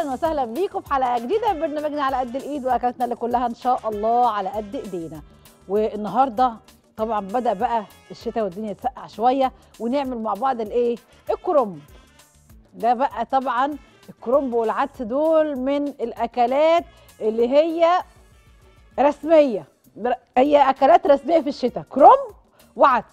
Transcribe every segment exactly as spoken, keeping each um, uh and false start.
اهلا وسهلا بيكم في حلقه جديده من برنامجنا على قد الايد واكلتنا اللي كلها ان شاء الله على قد ايدينا. والنهارده طبعا بدا بقى الشتاء والدنيا تسقع شويه ونعمل مع بعض الايه الكرنب. ده بقى طبعا الكرنب والعدس دول من الاكلات اللي هي رسميه، هي اكلات رسميه في الشتاء، كرنب وعدس.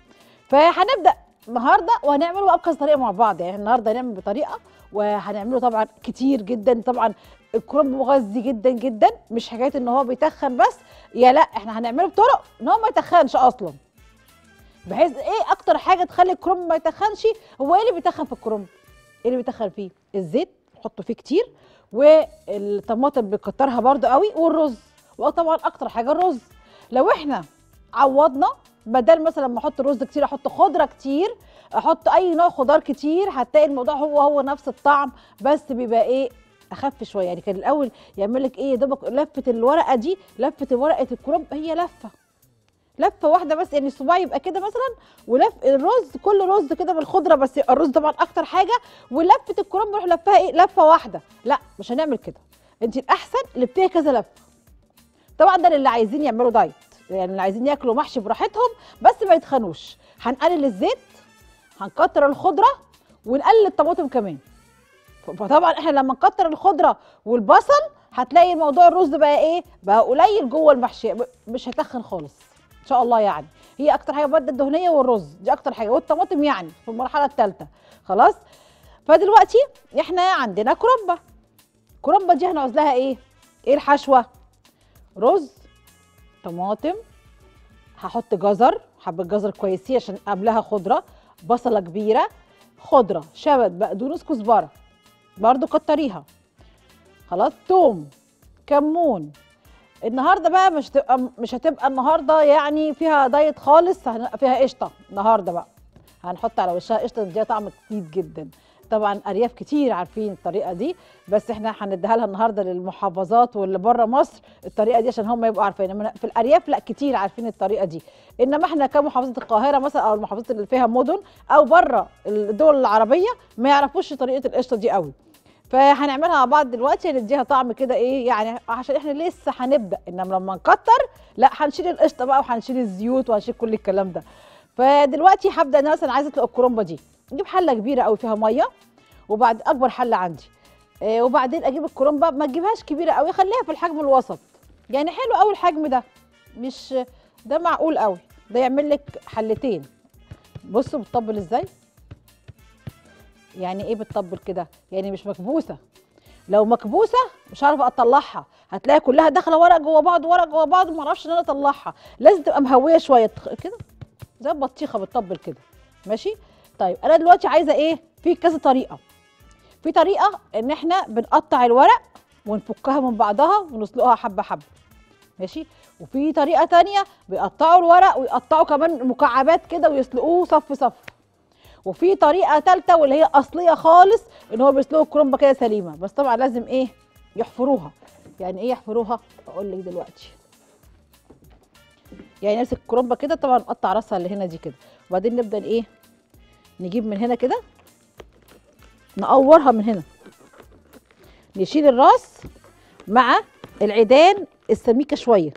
فهنبدا النهارده وهنعمله بقى بكذا طريقه مع بعض. يعني النهارده هنعمل بطريقه وهنعمله طبعا كتير جدا. طبعا الكرنب مغذي جدا جدا، مش حكايه ان هو بيتخن بس، يا لا احنا هنعمله بطرق ان هو ما يتخنش اصلا. بحيث ايه اكتر حاجه تخلي الكرنب ما يتخنش؟ هو ايه اللي بيتخن في الكرنب؟ ايه اللي بيتخن فيه؟ الزيت نحطه فيه كتير، والطماطم بنكترها برده قوي، والرز. وطبعا اكتر حاجه الرز. لو احنا عوضنا بدل مثلا ما احط رز كتير احط خضره كتير، احط اي نوع خضار كتير، هتلاقي الموضوع هو هو نفس الطعم بس بيبقى ايه اخف شويه. يعني كان الاول يعمل لك ايه دوبك لفه الورقه دي، لفه ورقه الكرنب هي لفه لفه واحده بس، يعني الصباع يبقى كده مثلا، ولف الرز كل رز كده بالخضره بس، الرز طبعا اكتر حاجه، ولفه الكرنب نروح لفها ايه لفه واحده. لا مش هنعمل كده، انت الاحسن لفتيها كذا لفه. طبعا ده اللي عايزين يعملوا دايت، يعني اللي عايزين ياكلوا محشي براحتهم بس ما يتخنوش. هنقلل الزيت، هنكتر الخضره، ونقلل الطماطم كمان. فطبعا احنا لما نكتر الخضره والبصل هتلاقي الموضوع الرز بقى ايه بقى قليل جوه المحشي، مش هيتخن خالص ان شاء الله. يعني هي اكتر حاجه الماده الدهنيه والرز دي اكتر حاجه، والطماطم يعني في المرحله الثالثه خلاص. فدلوقتي احنا عندنا كرنبه. الكرنبه دي هنعوز لها ايه؟ ايه الحشوه؟ رز، طماطم، هحط جزر، حبه جزر كويسين عشان قبلها خضره، بصله كبيره، خضره، شبت، بقدونس، كزبره برضو كتريها خلاص، توم، كمون. النهارده بقى مش هتبقى مش هتبقى النهارده يعني فيها دايت خالص، فيها قشطه النهارده بقى، هنحط على وشها قشطه تديها طعم جديد جدا. طبعا ارياف كتير عارفين الطريقه دي، بس احنا هنديها لها النهارده للمحافظات واللي بره مصر الطريقه دي عشان هم يبقوا عارفين. في الارياف لا كتير عارفين الطريقه دي، انما احنا كمحافظه القاهره مثلا او المحافظات اللي فيها مدن او بره الدول العربيه ما يعرفوش طريقه القشطه دي قوي. فهنعملها مع بعض دلوقتي، هنديها طعم كده ايه يعني عشان احنا لسه هنبدا، انما لما نكتر لا هنشيل القشطه بقى وهنشيل الزيوت وهنشيل كل الكلام ده. فدلوقتي هبدا انا مثلا عايزه اسلق الكرنبه دي، نجيب حله كبيره قوي فيها ميه، وبعد اكبر حله عندي آه وبعدين اجيب الكرنبه، ما تجيبهاش كبيره قوي، خليها في الحجم الوسط، يعني حلو قوي الحجم ده، مش ده معقول قوي، ده يعمل لك حلتين. بصوا بتطبل ازاي، يعني ايه بتطبل كده؟ يعني مش مكبوسه. لو مكبوسه مش عارفه اطلعها، هتلاقي كلها داخله ورق جوه بعض ورق جوه بعض، ما اعرفش ان انا اطلعها. لازم تبقى مهويه شويه كده زي البطيخه بتطبل كده ماشي. طيب انا دلوقتي عايزه ايه؟ في كذا طريقه. في طريقه ان احنا بنقطع الورق ونفكها من بعضها ونسلقها حبه حبه ماشي، وفي طريقه تانية بيقطعوا الورق ويقطعوا كمان مكعبات كده ويسلقوه صف صف، وفي طريقه ثالثه واللي هي اصليه خالص ان هو بيسلقوا الكرنبه كده سليمه، بس طبعا لازم ايه يحفروها. يعني ايه يحفروها؟ اقول لك دلوقتي. يعني نمسك الكرنبه كده، طبعا نقطع راسها اللي هنا دي كده، وبعدين نبدا ايه نجيب من هنا كده نقورها من هنا، نشيل الراس مع العيدان السميكه شويه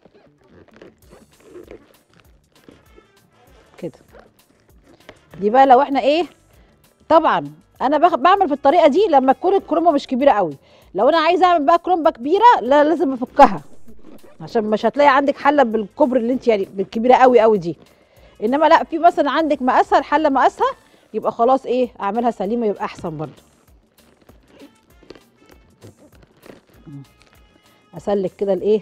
كده. دي بقى لو احنا ايه، طبعا انا بعمل في الطريقه دي لما تكون الكرنبه مش كبيره قوي. لو انا عايزه اعمل بقى كرنبه كبيره لا لازم افكها، عشان مش هتلاقي عندك حله بالكبر اللي انت يعني بالكبيره قوي قوي دي. انما لا في مثلا عندك مقاسها، الحله مقاسها، يبقى خلاص ايه اعملها سليمه يبقى احسن برضه. اسلك كده الايه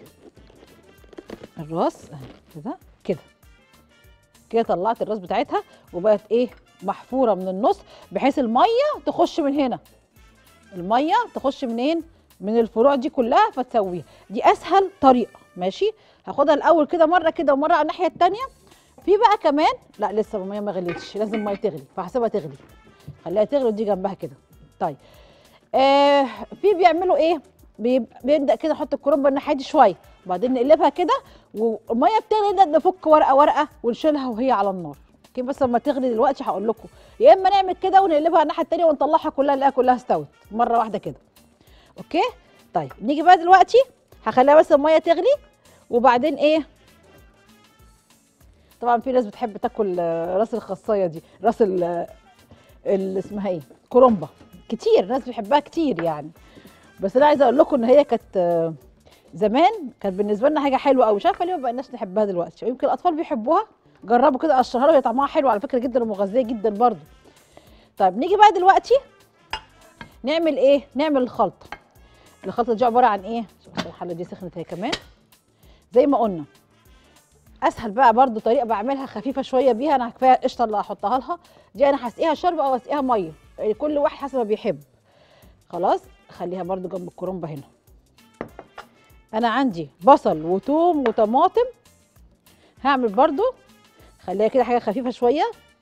الراس كده كده كده، طلعت الراس بتاعتها وبقت ايه محفوره من النص، بحيث الميه تخش من هنا، الميه تخش منين؟ من الفروع دي كلها فتسويها. دي اسهل طريقه ماشي. هاخدها الاول كده مره كده ومره على الناحيه الثانيه. في بقى كمان لا لسه الميه ما غليتش، لازم الميه تغلي، فهسيبها تغلي، خليها تغلي ودي جنبها كده. طيب آه في بيعملوا ايه؟ بيبدا كده نحط الكرنبه الناحيه دي شويه وبعدين نقلبها كده، والميه بتغلي نبدا نفك ورقه ورقه ونشيلها وهي على النار كده. بس لما تغلي دلوقتي هقول لكم، يا اما نعمل كده ونقلبها الناحيه الثانيه ونطلعها كلها نلاقيها كلها استوت مره واحده كده. اوكي. طيب نيجي بقى دلوقتي هخليها بس الميه تغلي، وبعدين ايه، طبعا في ناس بتحب تاكل آه، راس الخصايه دي، راس ال- اللي اسمها ايه، كرومبا، كتير ناس بتحبها كتير يعني. بس انا عايزه اقول لكم ان هي كانت آه، زمان كانت بالنسبه لنا حاجه حلوه قوي، مش عارفه ليه ما بقيناش نحبها دلوقتي، يمكن الاطفال بيحبوها. جربوا كده قشرها له، هي طعمها حلو على فكره جدا ومغذيه جدا برضو. طيب نيجي بقى دلوقتي نعمل ايه، نعمل الخلطه. الخلطه دي عباره عن ايه، عشان الحله دي سخنت هي كمان. زي ما قلنا اسهل بقى برضو طريقه بعملها خفيفه شويه بيها، انا كفايه القشطه اللي هحطها لها دي، انا هسقيها شرب او هسقيها ميه، يعني كل واحد حسب ما بيحب. خلاص خليها برضو جنب الكرنبه هنا. انا عندي بصل وثوم وطماطم، هعمل برضو خليها كده حاجه خفيفه شويه.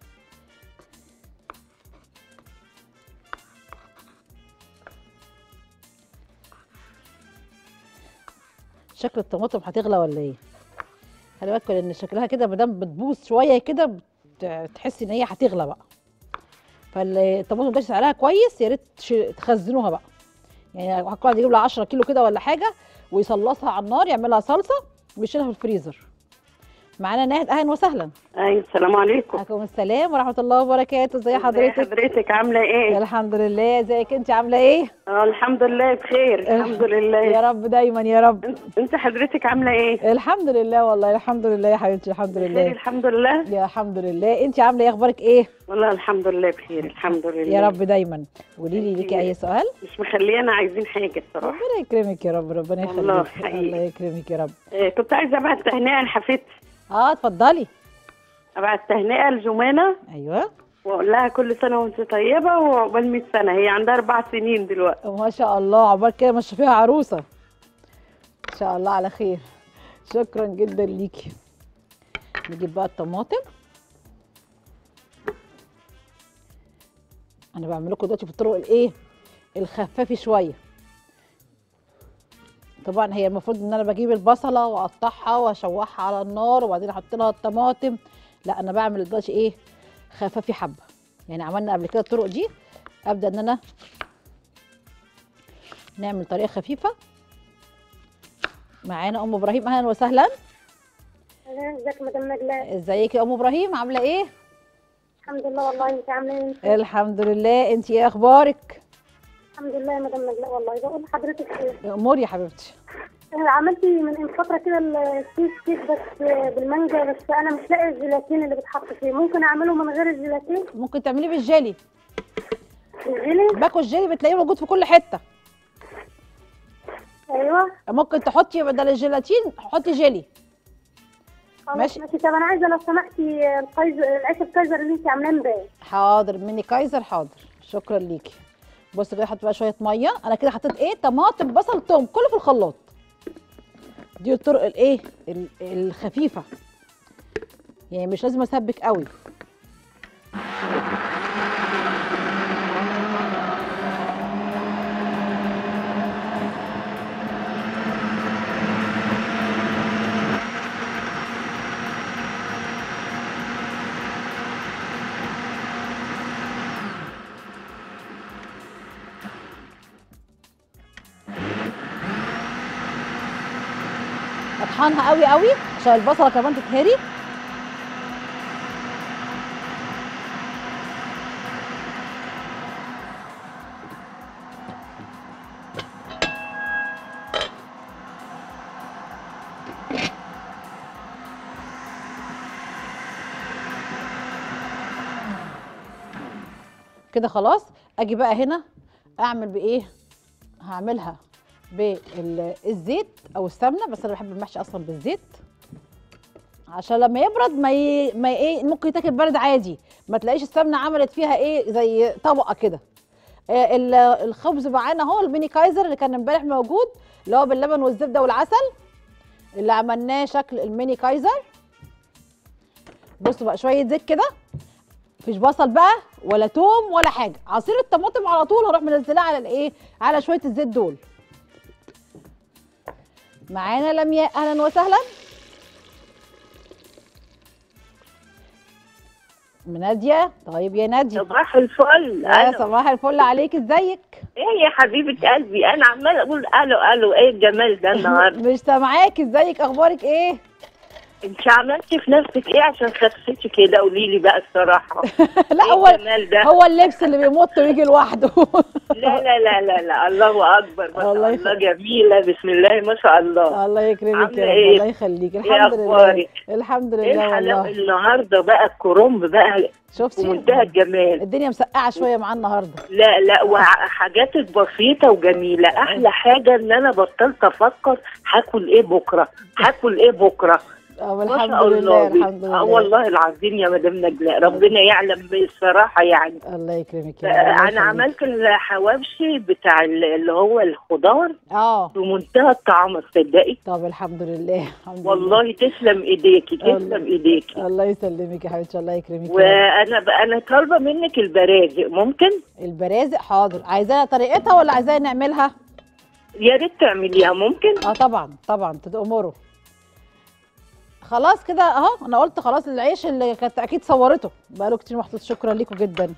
شكل الطماطم هتغلى ولا ايه؟ خلي بالك ان شكلها كده مادام بتبوظ شويه كده بت- تحسي ان هي هتغلى بقى. فالطماطم ده سعرها كويس، يا ريت تش- تخزنوها بقى. يعني كل واحد يجيب له عشرة كيلو كده ولا حاجه، ويصلصها على النار يعملها صلصه ويشيلها في الفريزر. معانا ناهد، اهلا وسهلا. ايوه السلام عليكم. عليكم السلام ورحمه الله وبركاته، ازي ازي حضرتك؟ حضرتك عامله ايه؟ الحمد لله، ازيك انت عامله ايه؟ اه الحمد لله بخير الحمد الح- لله. يا رب دايما يا رب. انت انت حضرتك عامله ايه؟ الحمد لله والله، الحمد لله يا حبيبتي، الحمد بخير لله. الحمد لله. يا الحمد لله، انت عامله ايه، اخبارك ايه؟ والله الحمد لله بخير الحمد لله. يا رب دايما. قولي لي، ليكي اي سؤال؟ مش مخليانا عايزين حاجه الصراحه. ربنا يكرمك يا رب، ربنا والله يخليك، حقيقي. الله يكرمك يا رب. إيه كنت عايزه ابعت تهنئه لحفيدتي. اه اتفضلي. ابعت تهنئه لجمانه ايوه. واقول لها كل سنه وانت طيبه وعقبال مية سنه، هي عندها اربع سنين دلوقتي. ما شاء الله، عقبال كده ما تشوفيها عروسه ان شاء الله على خير. شكرا جدا ليكي. نجيب بقى الطماطم. انا بعمل لكم دلوقتي بالطرق الايه، الخفافه شويه. طبعا هي المفروض ان انا بجيب البصله واقطعها واشوحها على النار وبعدين احط لها الطماطم، لا انا بعمل دلوقتي ايه، خفافي حبه. يعني عملنا قبل كده الطرق دي، ابدا ان انا نعمل طريقه خفيفه. معانا ام ابراهيم، اهلا وسهلا. ازيك يا مدام نجلاء؟ ازيك يا ام ابراهيم، عامله ايه؟ الحمد لله والله، انت عامله ايه انت؟ الحمد لله، انت ايه اخبارك؟ الحمد لله يا مدام نجلاء والله. بقول لحضرتك ايه، امور يا حبيبتي. عملتي من فتره كده التشيز كيك بس بالمانجا، بس انا مش لاقي الجيلاتين اللي بتحط فيه، ممكن اعمله من غير الجيلاتين؟ ممكن تعمليه بالجيلي. الجيلي؟ باكو الجيلي بتلاقيه موجود في كل حته. ايوه ممكن تحطي بدل الجيلاتين حطي جيلي. خلاص ماشي. ماشي. طب انا عايزه لو سمحتي الكايزر، العيش الكايزر اللي انت عاملاه امبارح. حاضر، مني كايزر، حاضر، شكرا ليكي. بصي كده، احط بقى شويه ميه. انا كده حطيت ايه، طماطم بصل توم كله في الخلاط. دي الطرق الايه ال- الخفيفه، يعني مش لازم اسبك قوي. اطحنها قوي قوي عشان البصله كمان تتهري. كده خلاص. اجي بقى هنا اعمل بايه، هعملها بالزيت او السمنه، بس انا بحب المحشي اصلا بالزيت عشان لما يبرد ما ي... ما ايه، ممكن يتاكل برد عادي، ما تلاقيش السمنه عملت فيها ايه زي طبقه كده. آه ال- الخبز معانا اهو، الميني كايزر اللي كان امبارح موجود، اللي هو باللبن والزبده والعسل، اللي عملناه شكل الميني كايزر. بصوا بقى، شويه زيت كده، مفيش بصل بقى ولا توم ولا حاجه، عصير الطماطم على طول هروح منزلاه على الايه، على شويه الزيت دول. معانا لمياء، اهلا وسهلا. ناديه، طيب يا ناديه. صباح الفل. يا ألو. صباح الفل عليك، ازيك؟ ايه يا حبيبه قلبي، انا عماله اقول الو الو، ايه الجمال ده النهارده؟ مش سامعاكي، ازيك، اخبارك ايه؟ انت عملتي في نفسك ايه عشان خسيتي كده؟ قولي لي بقى الصراحه. لا، ايه هو الجمال ده؟ هو اللبس اللي بيمط ويجي لوحده. لا لا لا لا لا، الله اكبر، ما الله شاء يخ- الله، جميله، بسم الله ما شاء الله. الله يكرمك يا عامله رب، ايه؟ الله يخليك، ايه الحمد لله. اخبارك؟ الحمد ايه لله الحلاوه والله. النهارده بقى، الكرنب بقى شفتي؟ ومنتهى الجمال. الدنيا مسقعه شويه معاه النهارده. لا لا، وحاجات بسيطة وجميلة. أحلى حاجة إن أنا بطلت أفكر هاكل إيه بكرة، هاكل إيه بكرة. اه ما الحمد شاء لله، الله. الحمد لله. اه والله العظيم يا مدام نجلاء، ربنا يعلم الصراحة يعني. الله يكرمك يا رب، الله أنا يخليك. عملت الحواوشي بتاع اللي هو الخضار اه بمنتهى الطعام، تصدقي. طب الحمد لله، الحمد لله. والله تسلم إيديكي، الله- تسلم إيديكي. الله يسلمك يا حبيبتي، الله يكرمك يا رب. وأنا بقى أنا طالبة منك البرازق، ممكن؟ البرازق حاضر، عايزاها طريقتها ولا عايزاها نعملها؟ يا ريت تعمليها، ممكن؟ اه طبعا طبعا، تأمروا. خلاص كده اهو، انا قلت خلاص العيش اللي كانت اكيد صورته بقاله كتير محطوط، شكرا ليكم جدا.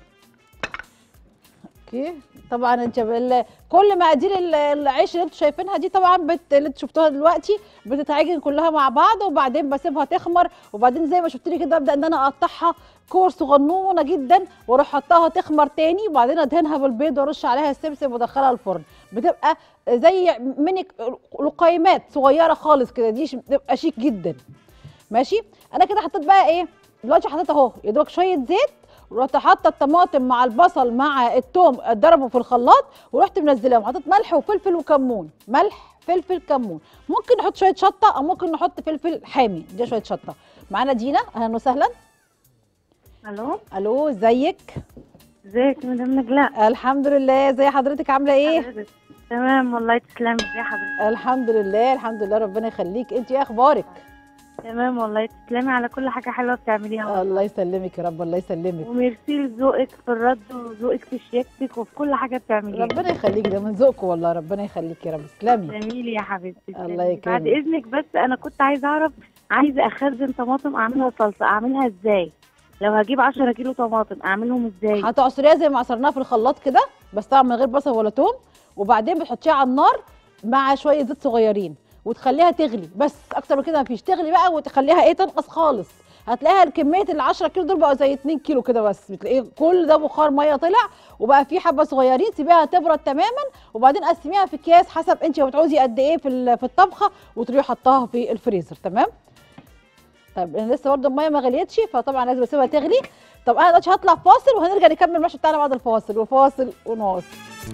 اوكي، طبعا انت بال... كل مقادير ال- العيش اللي انتوا شايفينها دي طبعا بت... اللي انتوا شفتوها دلوقتي بتتعجن كلها مع بعض، وبعدين بسيبها تخمر، وبعدين زي ما شفت لي كده ابدا ان انا اقطعها كور صغنونه جدا، واروح حطها تخمر تاني، وبعدين ادهنها بالبيض وارش عليها السمسم وادخلها الفرن. بتبقى زي ميني لقيمات صغيره خالص كده، دي ش- بتبقى شيك جدا. ماشي، انا كده حطيت بقى ايه دلوقتي، حطيت اهو يا دوبك شويه زيت، ورحت حاطه الطماطم مع البصل مع الثوم اتضربوا في الخلاط، ورحت منزلاهم، حطيت ملح وفلفل وكمون، ملح فلفل كمون، ممكن نحط شويه شطه او ممكن نحط فلفل حامي، دي شويه شطه. معانا دينا، اهلا وسهلا. الو، الو، ازيك؟ ازيك يا مدام نجلاء؟ الحمد لله، ازي حضرتك، عامله ايه؟ حضرتك تمام والله، تسلمي. ازي حضرتك؟ الحمد لله، الحمد لله، ربنا يخليك. انت ايه اخبارك؟ تمام والله، تسلمي على كل حاجه حلوه بتعمليها والله. الله يسلمك يا رب، الله يسلمك. وميرسي لذوقك في الرد وذوقك في شياكتك وفي كل حاجه بتعمليها. ربنا يخليك، ده من ذوقكم والله، ربنا يخليك يا رب، تسلمي. جميل يا حبيبتي. الله تسلمي. يكرمك. بعد اذنك بس، انا كنت عايزه اعرف، عايزه اخزن طماطم اعملها صلصه، اعملها ازاي؟ لو هجيب عشرة كيلو طماطم اعملهم ازاي؟ هتعصريها زي ما عصرناها في الخلاط كده، بس طبعا من غير بصل ولا توم، وبعدين بتحطيها على النار مع شويه زيت صغيرين، وتخليها تغلي، بس اكتر من كده مفيش، تغلي بقى وتخليها ايه تنقص خالص. هتلاقيها كميه ال عشرة كيلو دول بقوا زي اتنين كيلو كده، بس بتلاقيه كل ده بخار ميه طلع، وبقى في حبه صغيرين. سيبيها تبرد تماما، وبعدين قسميها في اكياس حسب انت بتعوزي قد ايه في ال- في الطبخه، وتروحي حطاها في الفريزر. تمام. طيب انا لسه برضه الميه ما غليتش، فطبعا لازم اسيبها تغلي. طب انا دلوقتي هطلع فاصل، وهنرجع نكمل المشي بتاعنا بعد الفاصل، وفاصل ونواصل.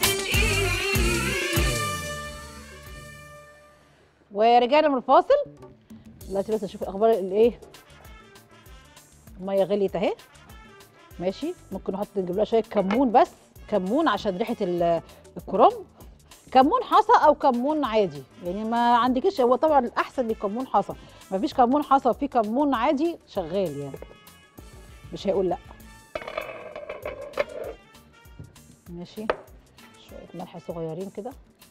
ورجعنا من الفاصل. دلوقتي بس نشوف اخبار الايه. الميه غليت اهي. ماشي، ممكن نحط نجيب لها شويه كمون، بس كمون عشان ريحه ال- الكرنب. كمون حصى او كمون عادي، يعني ما عندكيش، هو طبعا الاحسن لكمون حصى. ما فيش كمون حصى وفي كمون عادي شغال، يعني مش هيقول لا. ماشي، شويه ملح صغيرين كده.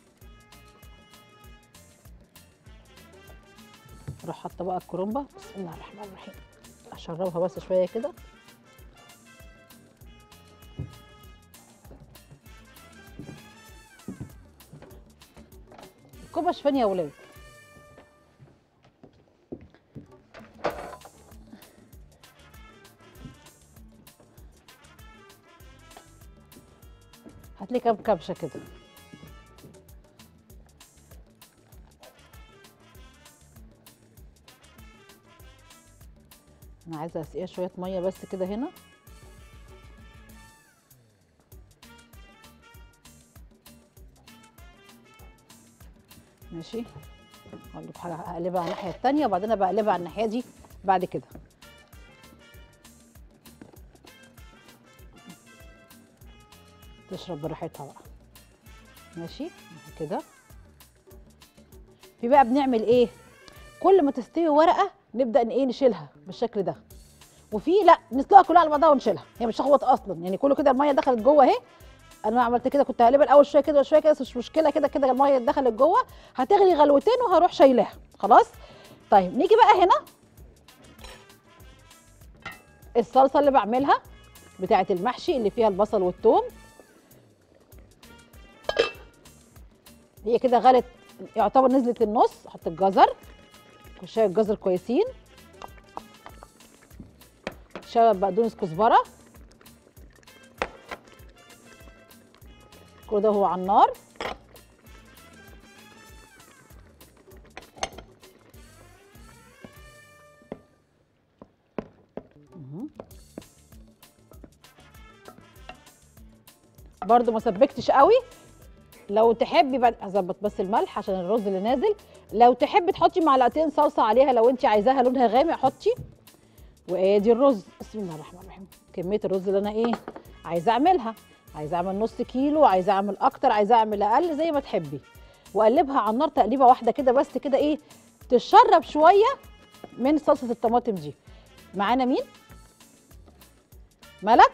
اروح حاطه بقى الكرنبه، بسم الله الرحمن الرحيم، اشربها بس شويه كده. الكوبا شفان يا ولاد. هاتلي كام كبشه كده. انا عايزه اسقيها شويه ميه بس كده هنا. ماشي، اقول لك حاجه، هقلبها على الناحيه التانيه، وبعدين بقلبها على الناحيه دي بعد كده. تشرب براحتها بقى. ماشي كده. في بقى بنعمل ايه؟ كل ما تستوي ورقه نبدا ان ايه نشيلها بالشكل ده، وفي لا نسلقها كلها على بعضها ونشيلها، هي مش هتخبط اصلا، يعني كله كده الميه دخلت جوه اهي. انا عملت كده، كنت هقلبها الاول شويه كده وشويه كده، بس مش مشكله، كده كده الميه دخلت جوه، هتغلي غلوتين وهروح شايلاها خلاص. طيب نيجي بقى هنا الصلصه اللي بعملها بتاعه المحشي اللي فيها البصل والثوم. هي كده غلت، يعتبر نزلت النص. احط الجزر، شويه الجزر كويسين، شويه بقدونس كزبره، كل ده هو على النار. برضو ما سبكتش قوي. لو تحبي بقى هظبط بس الملح عشان الرز اللي نازل. لو تحبي تحطي معلقتين صلصه عليها لو انت عايزاها لونها غامق حطي. وادي الرز، بسم الله الرحمن الرحيم. كميه الرز اللي انا ايه عايزه اعملها، عايزه اعمل نص كيلو، عايزه اعمل اكتر، عايزه اعمل اقل، زي ما تحبي. واقلبها على النار تقليبه واحده كده بس، كده ايه تشرب شويه من صلصه الطماطم دي. معانا مين؟ ملك.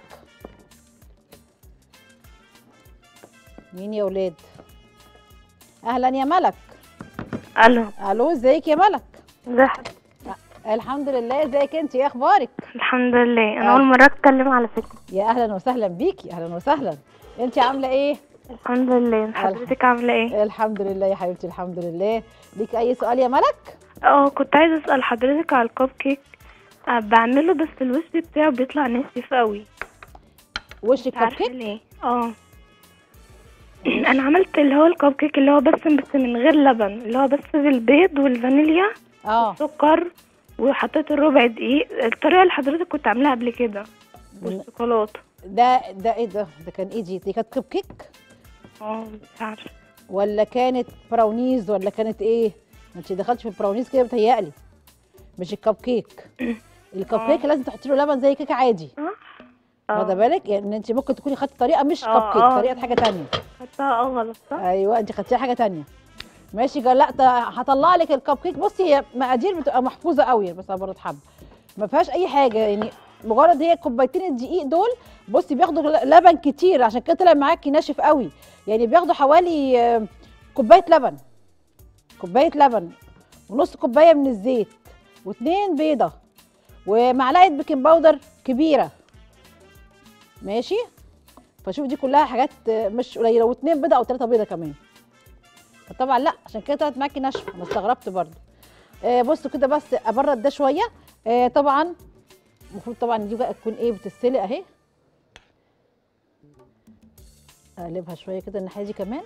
مين يا ولاد؟ اهلا يا ملك. الو. الو، ازيك يا ملك؟ ازي؟ الحمد لله. ازيك انت؟ ايه اخبارك؟ الحمد لله. انا أه. اول مره اتكلم على فكره. يا اهلا وسهلا بيكي، اهلا وسهلا. انت عامله ايه؟ الحمد لله. حضرتك عامله ايه؟ الحمد لله يا حبيبتي، الحمد لله. ليك اي سؤال يا ملك؟ اه كنت عايزه اسال حضرتك على الكب كيك. أه بعمله بس الوش بتاعه بيطلع ناشف قوي. وش الكب عارفه كيك؟ ليه؟ اه انا عملت اللي هو الكب كيك اللي هو بس بس من غير لبن، اللي هو بس بالبيض والفانيليا اه والسكر، وحطيت الربع دقيق الطريقه اللي حضرتك كنت عاملاها قبل كده، والشوكولاته. ده ده ايه ده؟ ده كان ايه دي؟ دي كانت كب كيك اه مش عارفه. ولا كانت براونيز ولا كانت ايه؟ ما انت دخلتش في البراونيز كده بتهيألي. مش الكب كيك. الكب كيك لازم تحطي له لبن زي كيكه عادي. واخده بالك؟ يعني انت ممكن تكوني خدتي طريقه مش كب كيك، طريقه حاجه ثانيه. خدتها اه غلط صح؟ ايوه انت خدتيها حاجه ثانيه. ماشي. قال لا هطلع لك الكب كيك. بصي هي مقادير بتبقى محفوظه قوي، بس انا برضه حبه ما فيهاش اي حاجه، يعني مجرد هي كوبايتين الدقيق دول. بصي بياخدوا لبن كتير عشان كده طلع معاكي ناشف قوي. يعني بياخدوا حوالي كوبايه لبن، كوبايه لبن ونص كوبايه من الزيت، واتنين بيضه، ومعلقه بيكنج باودر كبيره. ماشي. فشوف دي كلها حاجات مش قليله، واتنين بيضه او ثلاثه بيضه كمان. فطبعا لا، عشان كده طلعت معاكي ناشفه. انا استغربت برضه. آه بصوا كده بس ابرد ده شويه. آه طبعا المفروض طبعا دي بقى تكون ايه بتتسلق اهي. اقلبها شويه كده الناحيه دي كمان.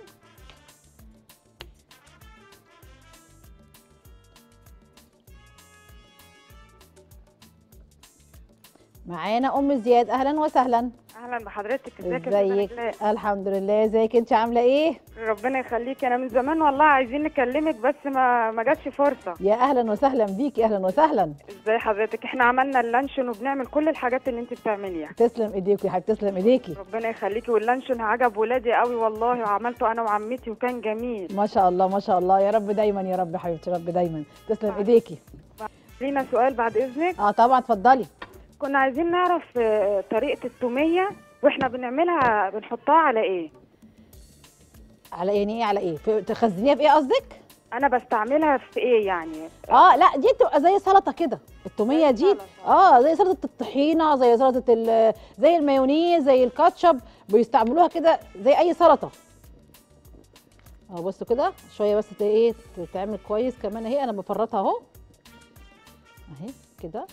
معانا ام زياد، اهلا وسهلا. اهلا بحضرتك. ازيك يا ازيك؟ الحمد لله. ازيك انت عامله ايه؟ ربنا يخليكي. انا من زمان والله عايزين نكلمك بس ما ما جاتش فرصه. يا اهلا وسهلا بيكي، اهلا وسهلا. ازاي حضرتك؟ احنا عملنا اللانشون وبنعمل كل الحاجات اللي انت بتعمليها. تسلم ايديكي يا حبيبتي، تسلم ايديكي. ربنا يخليكي. واللانشون عجب ولادي قوي والله، وعملته انا وعمتي وكان جميل. ما شاء الله ما شاء الله. يا رب دايما يا رب حبيبتي، رب دايما. تسلم ايديكي. لينا سؤال بعد اذنك. اه طبعا اتفضلي. كنا عايزين نعرف طريقه التوميه واحنا بنعملها بنحطها على ايه؟ على يعني ايه؟ على ايه؟ تخزنيها في ايه قصدك؟ انا بستعملها في ايه يعني؟ اه لا دي بتبقى زي سلطه كده. التوميه دي اه زي سلطه الطحينه، زي سلطه زي المايونيز، زي الكاتشب، بيستعملوها كده زي اي سلطه. اهو بصوا كده شويه بس ايه تتعمل كويس كمان اهي. انا بفرطها اهو اهي كده.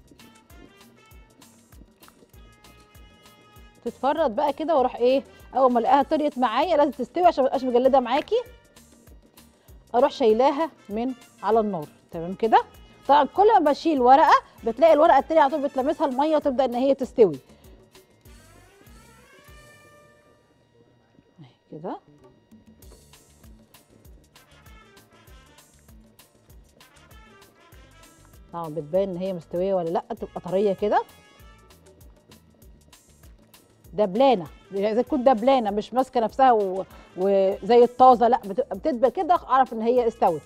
تتفرط بقى كده، واروح ايه اول ما الاقيها طريت معايا لازم تستوي عشان ما تبقاش مجلده معاكي، اروح شايلاها من على النار. تمام كده. طبعا كل ما بشيل ورقه بتلاقي الورقه التانيه على طول بتلمسها الميه وتبدا ان هي تستوي كده. طبعا بتبان ان هي مستويه ولا لا، تبقى طريه كده دبلانه، اذا تكون دبلانه مش ماسكه نفسها و... وزي الطازه، لا بتبقى بتدبل كده اعرف ان هي استوت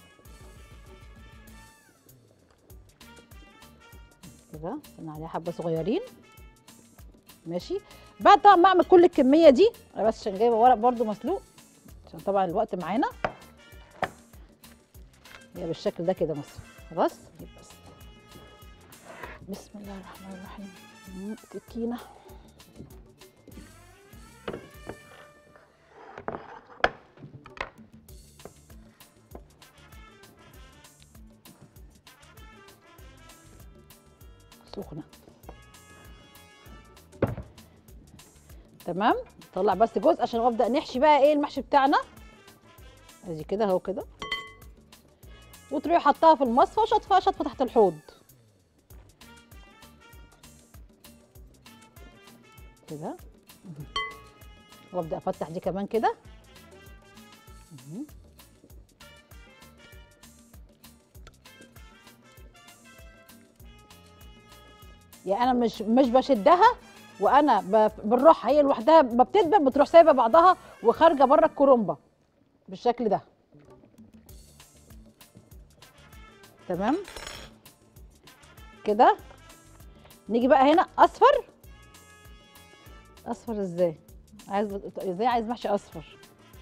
كده. استنى عليها حبه صغيرين. ماشي. بعد طبعا ما اعمل كل الكميه دي، انا بس عشان جايبه ورق برده مسلوق عشان طبعا الوقت معانا. هي بالشكل ده كده مثلا. خلاص بس. بسم الله الرحمن الرحيم. سكينه. سخنه. تمام. نطلع بس جزء عشان نبدا نحشي بقى ايه المحشي بتاعنا. ادي كده اهو كده، وتروحي حطها في المصفى وشطفها شطفه تحت الحوض كده. وابدا افتح دي كمان كده. يعني انا مش مش بشدها وانا بالراحه، هي لوحدها ما بتدبل بتروح سايبه بعضها وخارجه بره الكرومبه بالشكل ده. تمام كده. نيجي بقى هنا اصفر. اصفر ازاي؟ عايز ازاي عايز محشي اصفر؟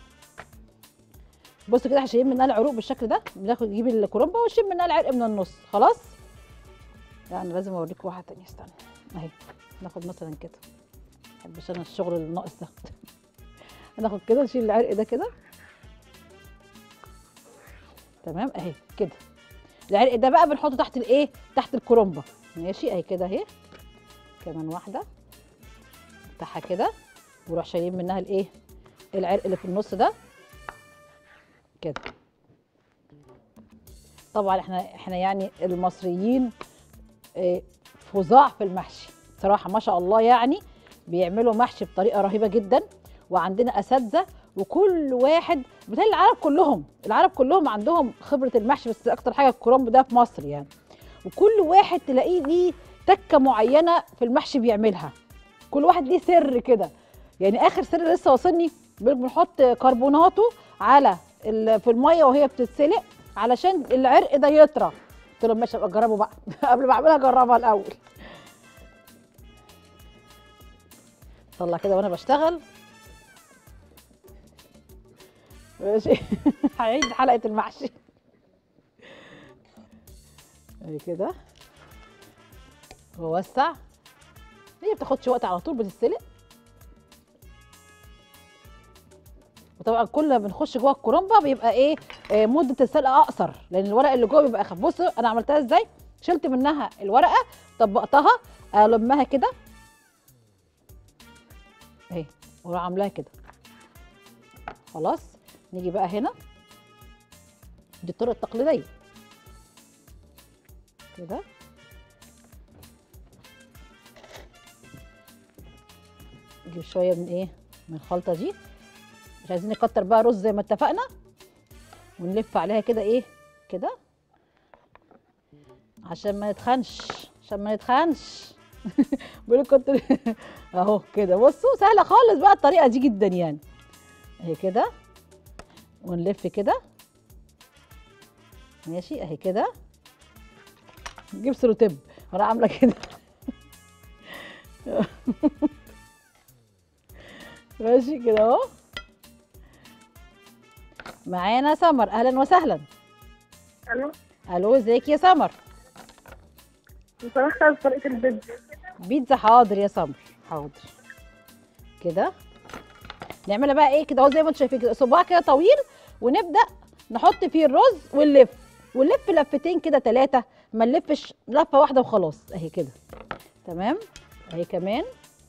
بصوا كده هشيل منها العروق بالشكل ده، بناخد نجيب الكرومبه ونشيل منها العرق من النص. خلاص. لا انا لازم اوريكم واحده تانيه، استنى اهي. ناخد مثلا كده، ما بحبش انا الشغل الناقص ده. هناخد كده نشيل العرق ده كده. تمام اهي كده. العرق ده بقى بنحطه تحت الايه؟ تحت الكرومبه. ماشي اهي كده اهي. كمان واحده نفتحها كده ونروح شايلين منها الايه؟ العرق اللي في النص ده كده. طبعا احنا احنا يعني المصريين إيه فظاع في المحشي صراحه ما شاء الله، يعني بيعملوا محشي بطريقه رهيبه جدا، وعندنا اساتذه وكل واحد بتهيألي العرب كلهم العرب كلهم عندهم خبره المحشي، بس اكتر حاجه الكرنب ده في مصر يعني. وكل واحد تلاقيه ليه تكه معينه في المحشي بيعملها، كل واحد ليه سر كده. يعني اخر سر لسه واصلني، بنحط كربوناتو على في الميه وهي بتتسلق علشان العرق ده يطرى. قلت لهم ماشي ابقى اجربه بقى قبل ما اعملها اجربها الاول. طلع كده وانا بشتغل. ماشي. هعيد حلقه المحشي اهي كده ووسع. هي بتاخدش وقت، على طول بتتسلق. وطبعا كل ما بنخش جوه الكرنبه بيبقى ايه آه مده السلقه اقصر، لان الورق اللي جوه بيبقى اخف. بصوا انا عملتها ازاي. شلت منها الورقه، طبقتها، المها كده اهي واروح عاملاها كده. خلاص. نيجي بقى هنا، دي الطريقه التقليديه كده. نجيب شويه من ايه من الخلطه دي، مش عايزين نكتر بقى رز زي ما اتفقنا، ونلف عليها كده ايه كده عشان ما نتخنش عشان ما نتخنش بقول كنت اهو كده. بصوا سهله خالص بقى الطريقه دي جدا يعني. اهي كده ونلف كده. ماشي اهي كده. نجيب سلوتيب وانا عامله كده. ماشي كده اهو. معانا سمر، اهلا وسهلا. الو الو ازيك يا سمر؟ بصراحه طريقه البيتزا. بيتزا حاضر يا سمر حاضر. كده نعملها بقى ايه كده اهو زي ما انتم شايفين كده، صباع كده طويل، ونبدا نحط فيه الرز ونلف ونلف لفتين كده ثلاثه، ما نلفش لفه واحده وخلاص. اهي كده تمام. اهي كمان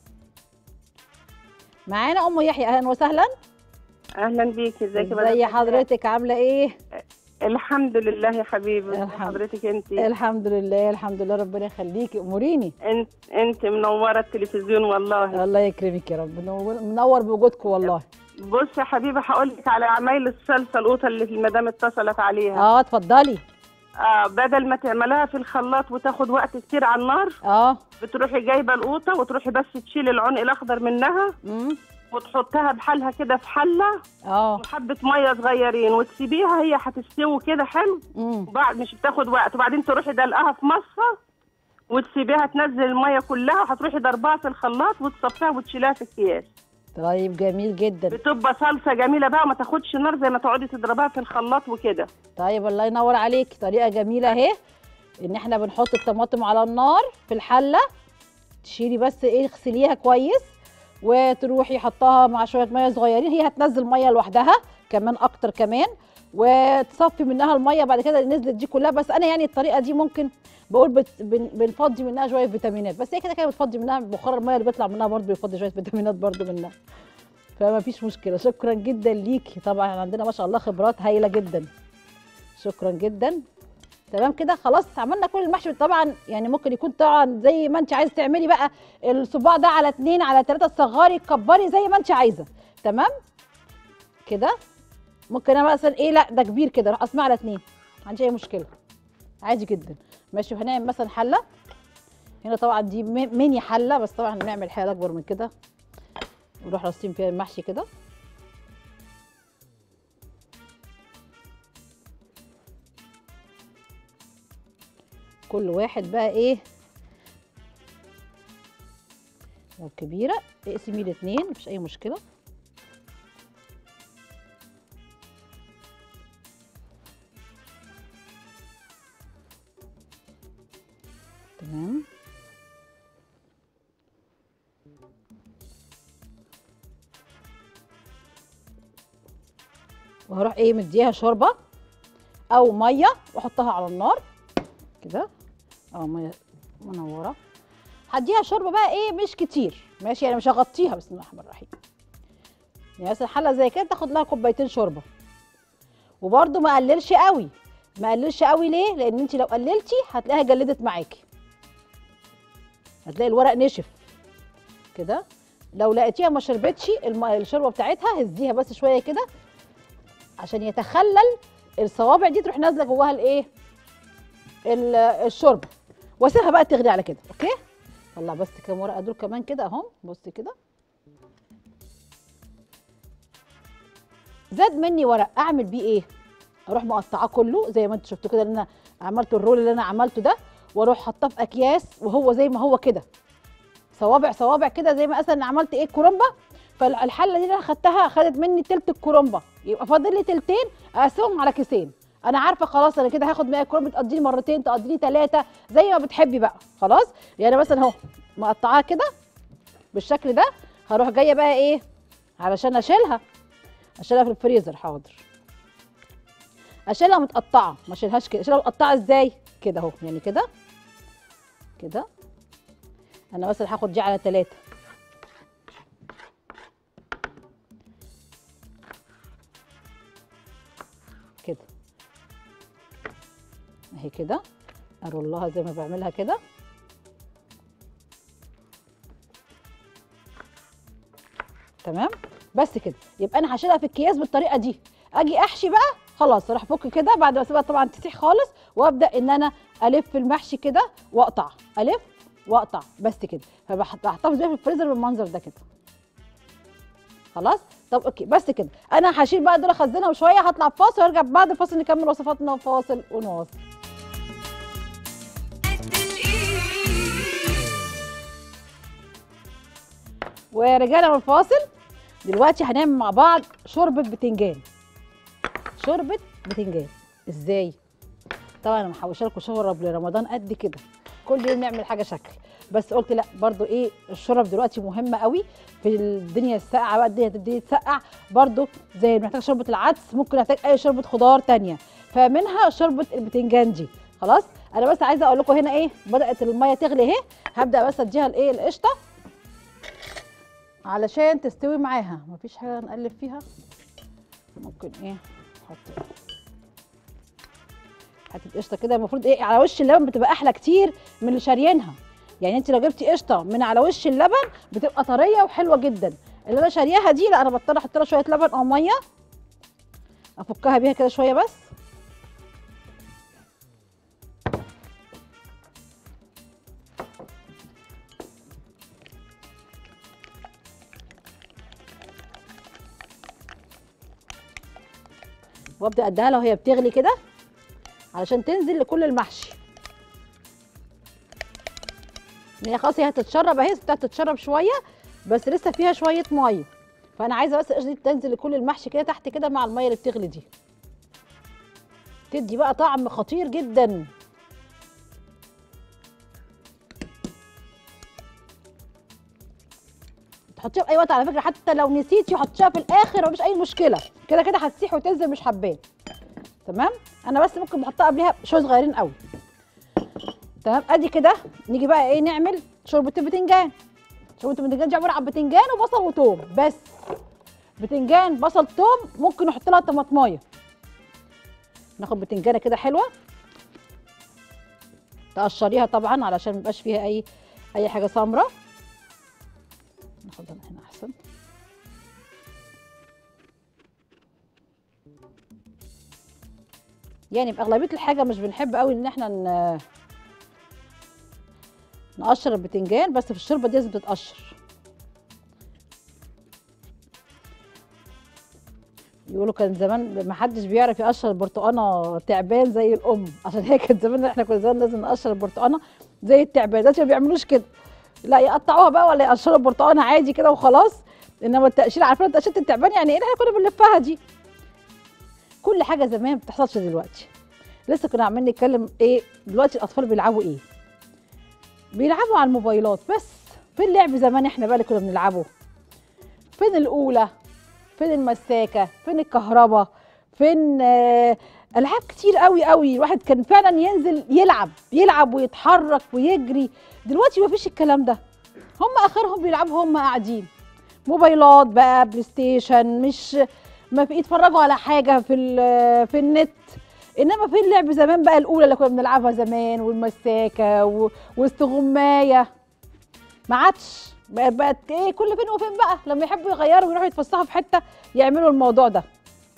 معانا ام يحيى، اهلا وسهلا. اهلا بيكي، ازيك يا ازي حضرتك عامله ايه؟ الحمد لله يا حبيبي. الحمد. حضرتك انت؟ الحمد لله الحمد لله ربنا يخليكي، اموريني. انت انت منوره التلفزيون والله. الله يكرمك يا رب، منور منور بوجودكم والله. بص يا حبيبي هقول لك على عمايل الصلصه القوطه اللي المدام اتصلت عليها. اه اتفضلي. اه بدل ما تعملها في الخلاط وتاخد وقت كتير على النار، اه بتروحي جايبه القوطه وتروحي بس تشيلي العنق الاخضر منها امم وتحطها بحالها كده في حله اه وحبه ميه صغيرين وتسيبيها، هي هتستوي كده حلو. امم وبعد مش بتاخد وقت، وبعدين تروحي دلقاها في مصفى وتسيبيها تنزل الميه كلها، وهتروحي ضربها في الخلاط وتصفيها وتشيلها في اكياس. طيب جميل جدا. بتبقى صلصه جميله بقى، ما تاخدش نار زي ما تقعدي تضربها في الخلاط وكده. طيب الله ينور عليك، طريقه جميله اهي، ان احنا بنحط الطماطم على النار في الحله، تشيلي بس ايه تغسليها كويس وتروحي حطها مع شويه ميه صغيرين، هي هتنزل ميه لوحدها كمان اكتر كمان، وتصفي منها الميه بعد كده اللي نزلت دي كلها. بس انا يعني الطريقه دي ممكن بقول بت... بن... بنفضي منها شويه فيتامينات، بس هي كده كده بتفضي منها بخار الميه اللي بيطلع منها برضو بيفضي شويه فيتامينات برضو منها، فما فيش مشكله. شكرا جدا ليكي، طبعا عندنا ما شاء الله خبرات هايله جدا. شكرا جدا. تمام كده خلاص عملنا كل المحشي. طبعا يعني ممكن يكون طبعا زي ما انت عايزه تعملي بقى الصباع ده على اتنين على تلاته، تصغري تكبري زي ما انت عايزه. تمام كده. ممكن انا مثلا ايه لا ده كبير كده راح اقسمها على اتنين، ما عنديش اي مشكله عادي جدا. ماشي. وهنعمل مثلا حله هنا، طبعا دي ميني حله، بس طبعا هنعمل حله اكبر من كده ونروح رصين فيها المحشي كده. كل واحد بقى ايه لو كبيره اقسمي لاتنين مفيش اي مشكله. تمام. وهروح ايه مديها شوربه او ميه واحطها على النار كده. اه ميه منوره. هديها شوربه بقى ايه مش كتير، ماشي، يعني مش هغطيها. بسم الله الرحمن الرحيم. يعني مثلا حله زي كده تاخد لها كوبايتين شوربه، وبرده ما اقللش قوي. ما اقللش قوي ليه؟ لان انت لو قللتي هتلاقيها جلدت معاكي، هتلاقي الورق نشف كده. لو لقيتيها ما شربتش الشوربه بتاعتها هزيها بس شويه كده عشان يتخلل الصوابع دي تروح نازله جواها الايه الشوربه، واسيبها بقى تغلي على كده. اوكي. طلع بس كام ورقه دول كمان كده اهم. بصي كده زاد مني ورق، اعمل بيه ايه؟ اروح مقطعاه كله زي ما انتوا شفتوا كده، اللي انا عملته الرول اللي انا عملته ده، واروح حاطاه في اكياس وهو زي ما هو كده صوابع صوابع كده، زي ما مثلا عملت ايه كرومبه. فالحله دي اللي انا خدتها خدت مني تلت الكرومبه، يبقى فاضل لي تلتين اقسمهم على كيسين. انا عارفه خلاص انا كده هاخد معايا كرومبه تقضيني مرتين تقضيني ثلاثه زي ما بتحبي بقى خلاص. يعني مثلا اهو مقطعاها كده بالشكل ده، هروح جايه بقى ايه علشان اشيلها اشيلها في الفريزر. حاضر. اشيلها متقطعه، ما اشيلهاش كده. اشيلها متقطعه ازاي؟ كده اهو، يعني كده كده. انا مثلا هاخد دي على ثلاثه كده اهي كده، ارولها زي ما بعملها كده. تمام. بس كده يبقى انا هشيلها في الكياس بالطريقه دي. اجي احشي بقى خلاص راح افك كده بعد ما اسيبها طبعا تسيح خالص، وابدا ان انا الف المحشي كده واقطع، الف واقطع بس كده. فبحتفظ بيها في الفريزر بالمنظر ده كده خلاص. طب اوكي بس كده. انا هشيل بقى دول اخزنهم شويه، هطلع فاصل وارجع بعد الفاصل نكمل وصفاتنا. فاصل ونواصل. ورجعنا من الفاصل. دلوقتي هنعمل مع بعض شوربه بتنجان. شوربه بتنجان ازاي؟ طبعا انا محوشه لكم شورب لرمضان قد كده، كل يوم نعمل حاجه شكل، بس قلت لا برضو ايه الشورب دلوقتي مهمه قوي في الدنيا الساقعه بقى. الدنيا تبتدي تسقع برضو، زي محتاج شوربه العدس ممكن احتاج اي شوربه خضار تانية، فمنها شوربه البتنجان دي. خلاص. انا بس عايزه اقول لكم هنا ايه بدات الميه تغلي اهي. هبدا بس اديها الايه القشطه علشان تستوي معاها. مفيش حاجه نقلب فيها. ممكن ايه نحط حته قشطه كده. المفروض ايه على وش اللبن بتبقى احلى كتير من اللي شاريينها. يعني انت لو جبتي قشطه من على وش اللبن بتبقى طريه وحلوه جدا. اللي انا شارياها دي لا، انا بضطر احط لها شويه لبن او ميه افكها بيها كده شويه بس. وابدا اديها لها وهي بتغلي كده علشان تنزل لكل المحشي. هي خلاص هي هتتشرب اهي، هتتشرب شويه بس لسه فيها شويه ميه، فانا عايزه بس القشطه دي تنزل لكل المحشي كده تحت كده مع الميه اللي بتغلي دي، تدي بقى طعم خطير جدا. تحطيها في اي وقت على فكره، حتى لو نسيتي حطيها في الاخر مفيش اي مشكله، كده كده هتسيح وتنزل مش حباه. تمام. انا بس ممكن بحطها قبلها شويه صغيرين قوي. تمام. ادي كده نيجي بقى ايه نعمل شوربه البتنجان. شوربه البتنجان دي عباره عن بتنجان وبصل وتوم بس. بتنجان بصل توم، ممكن نحط لها طماطمايه. ناخد بتنجانه كده حلوه تقشريها طبعا علشان ما يبقاش فيها اي اي حاجه سمراء. ناخدها من هنا احسن. يعني باغلبيه الحاجه مش بنحب قوي ان احنا ن... نقشر البتنجان، بس في الشوربه دي لازم تتقشر. يقولوا كان زمان ما حدش بيعرف يقشر البرتقانه تعبان زي الام، عشان هي كانت زمان احنا كنا زمان لازم نقشر البرتقانه زي التعبان. دلوقتي ما بيعملوش كده، لا يقطعوها بقى ولا يقشروا البرتقانه عادي كده وخلاص. انما التقشير، عارفين تقشيره التعبان يعني ايه؟ احنا كنا بنلفها دي. كل حاجه زمان ما بتحصلش دلوقتي. لسه كنا عمالين نتكلم ايه دلوقتي الاطفال بيلعبوا ايه؟ بيلعبوا على الموبايلات بس. فين لعب زمان احنا بقى اللي كنا بنلعبه؟ فين الاولى؟ فين المساكه؟ فين الكهرباء؟ فين آه العاب كتير قوي قوي. الواحد كان فعلا ينزل يلعب يلعب ويتحرك ويجري. دلوقتي مفيش الكلام ده. هم اخرهم بيلعبوا هم قاعدين موبايلات بقى، بلاي ستيشن، مش ما في يتفرجوا على حاجه في في النت. انما فين لعب زمان بقى الاولى اللي كنا بنلعبها زمان، والمساكه و- واستغمايه؟ ما عادش. بقت بقت ايه كل فين وفين بقى لما يحبوا يغيروا ويروحوا يتفسحوا في حته يعملوا الموضوع ده.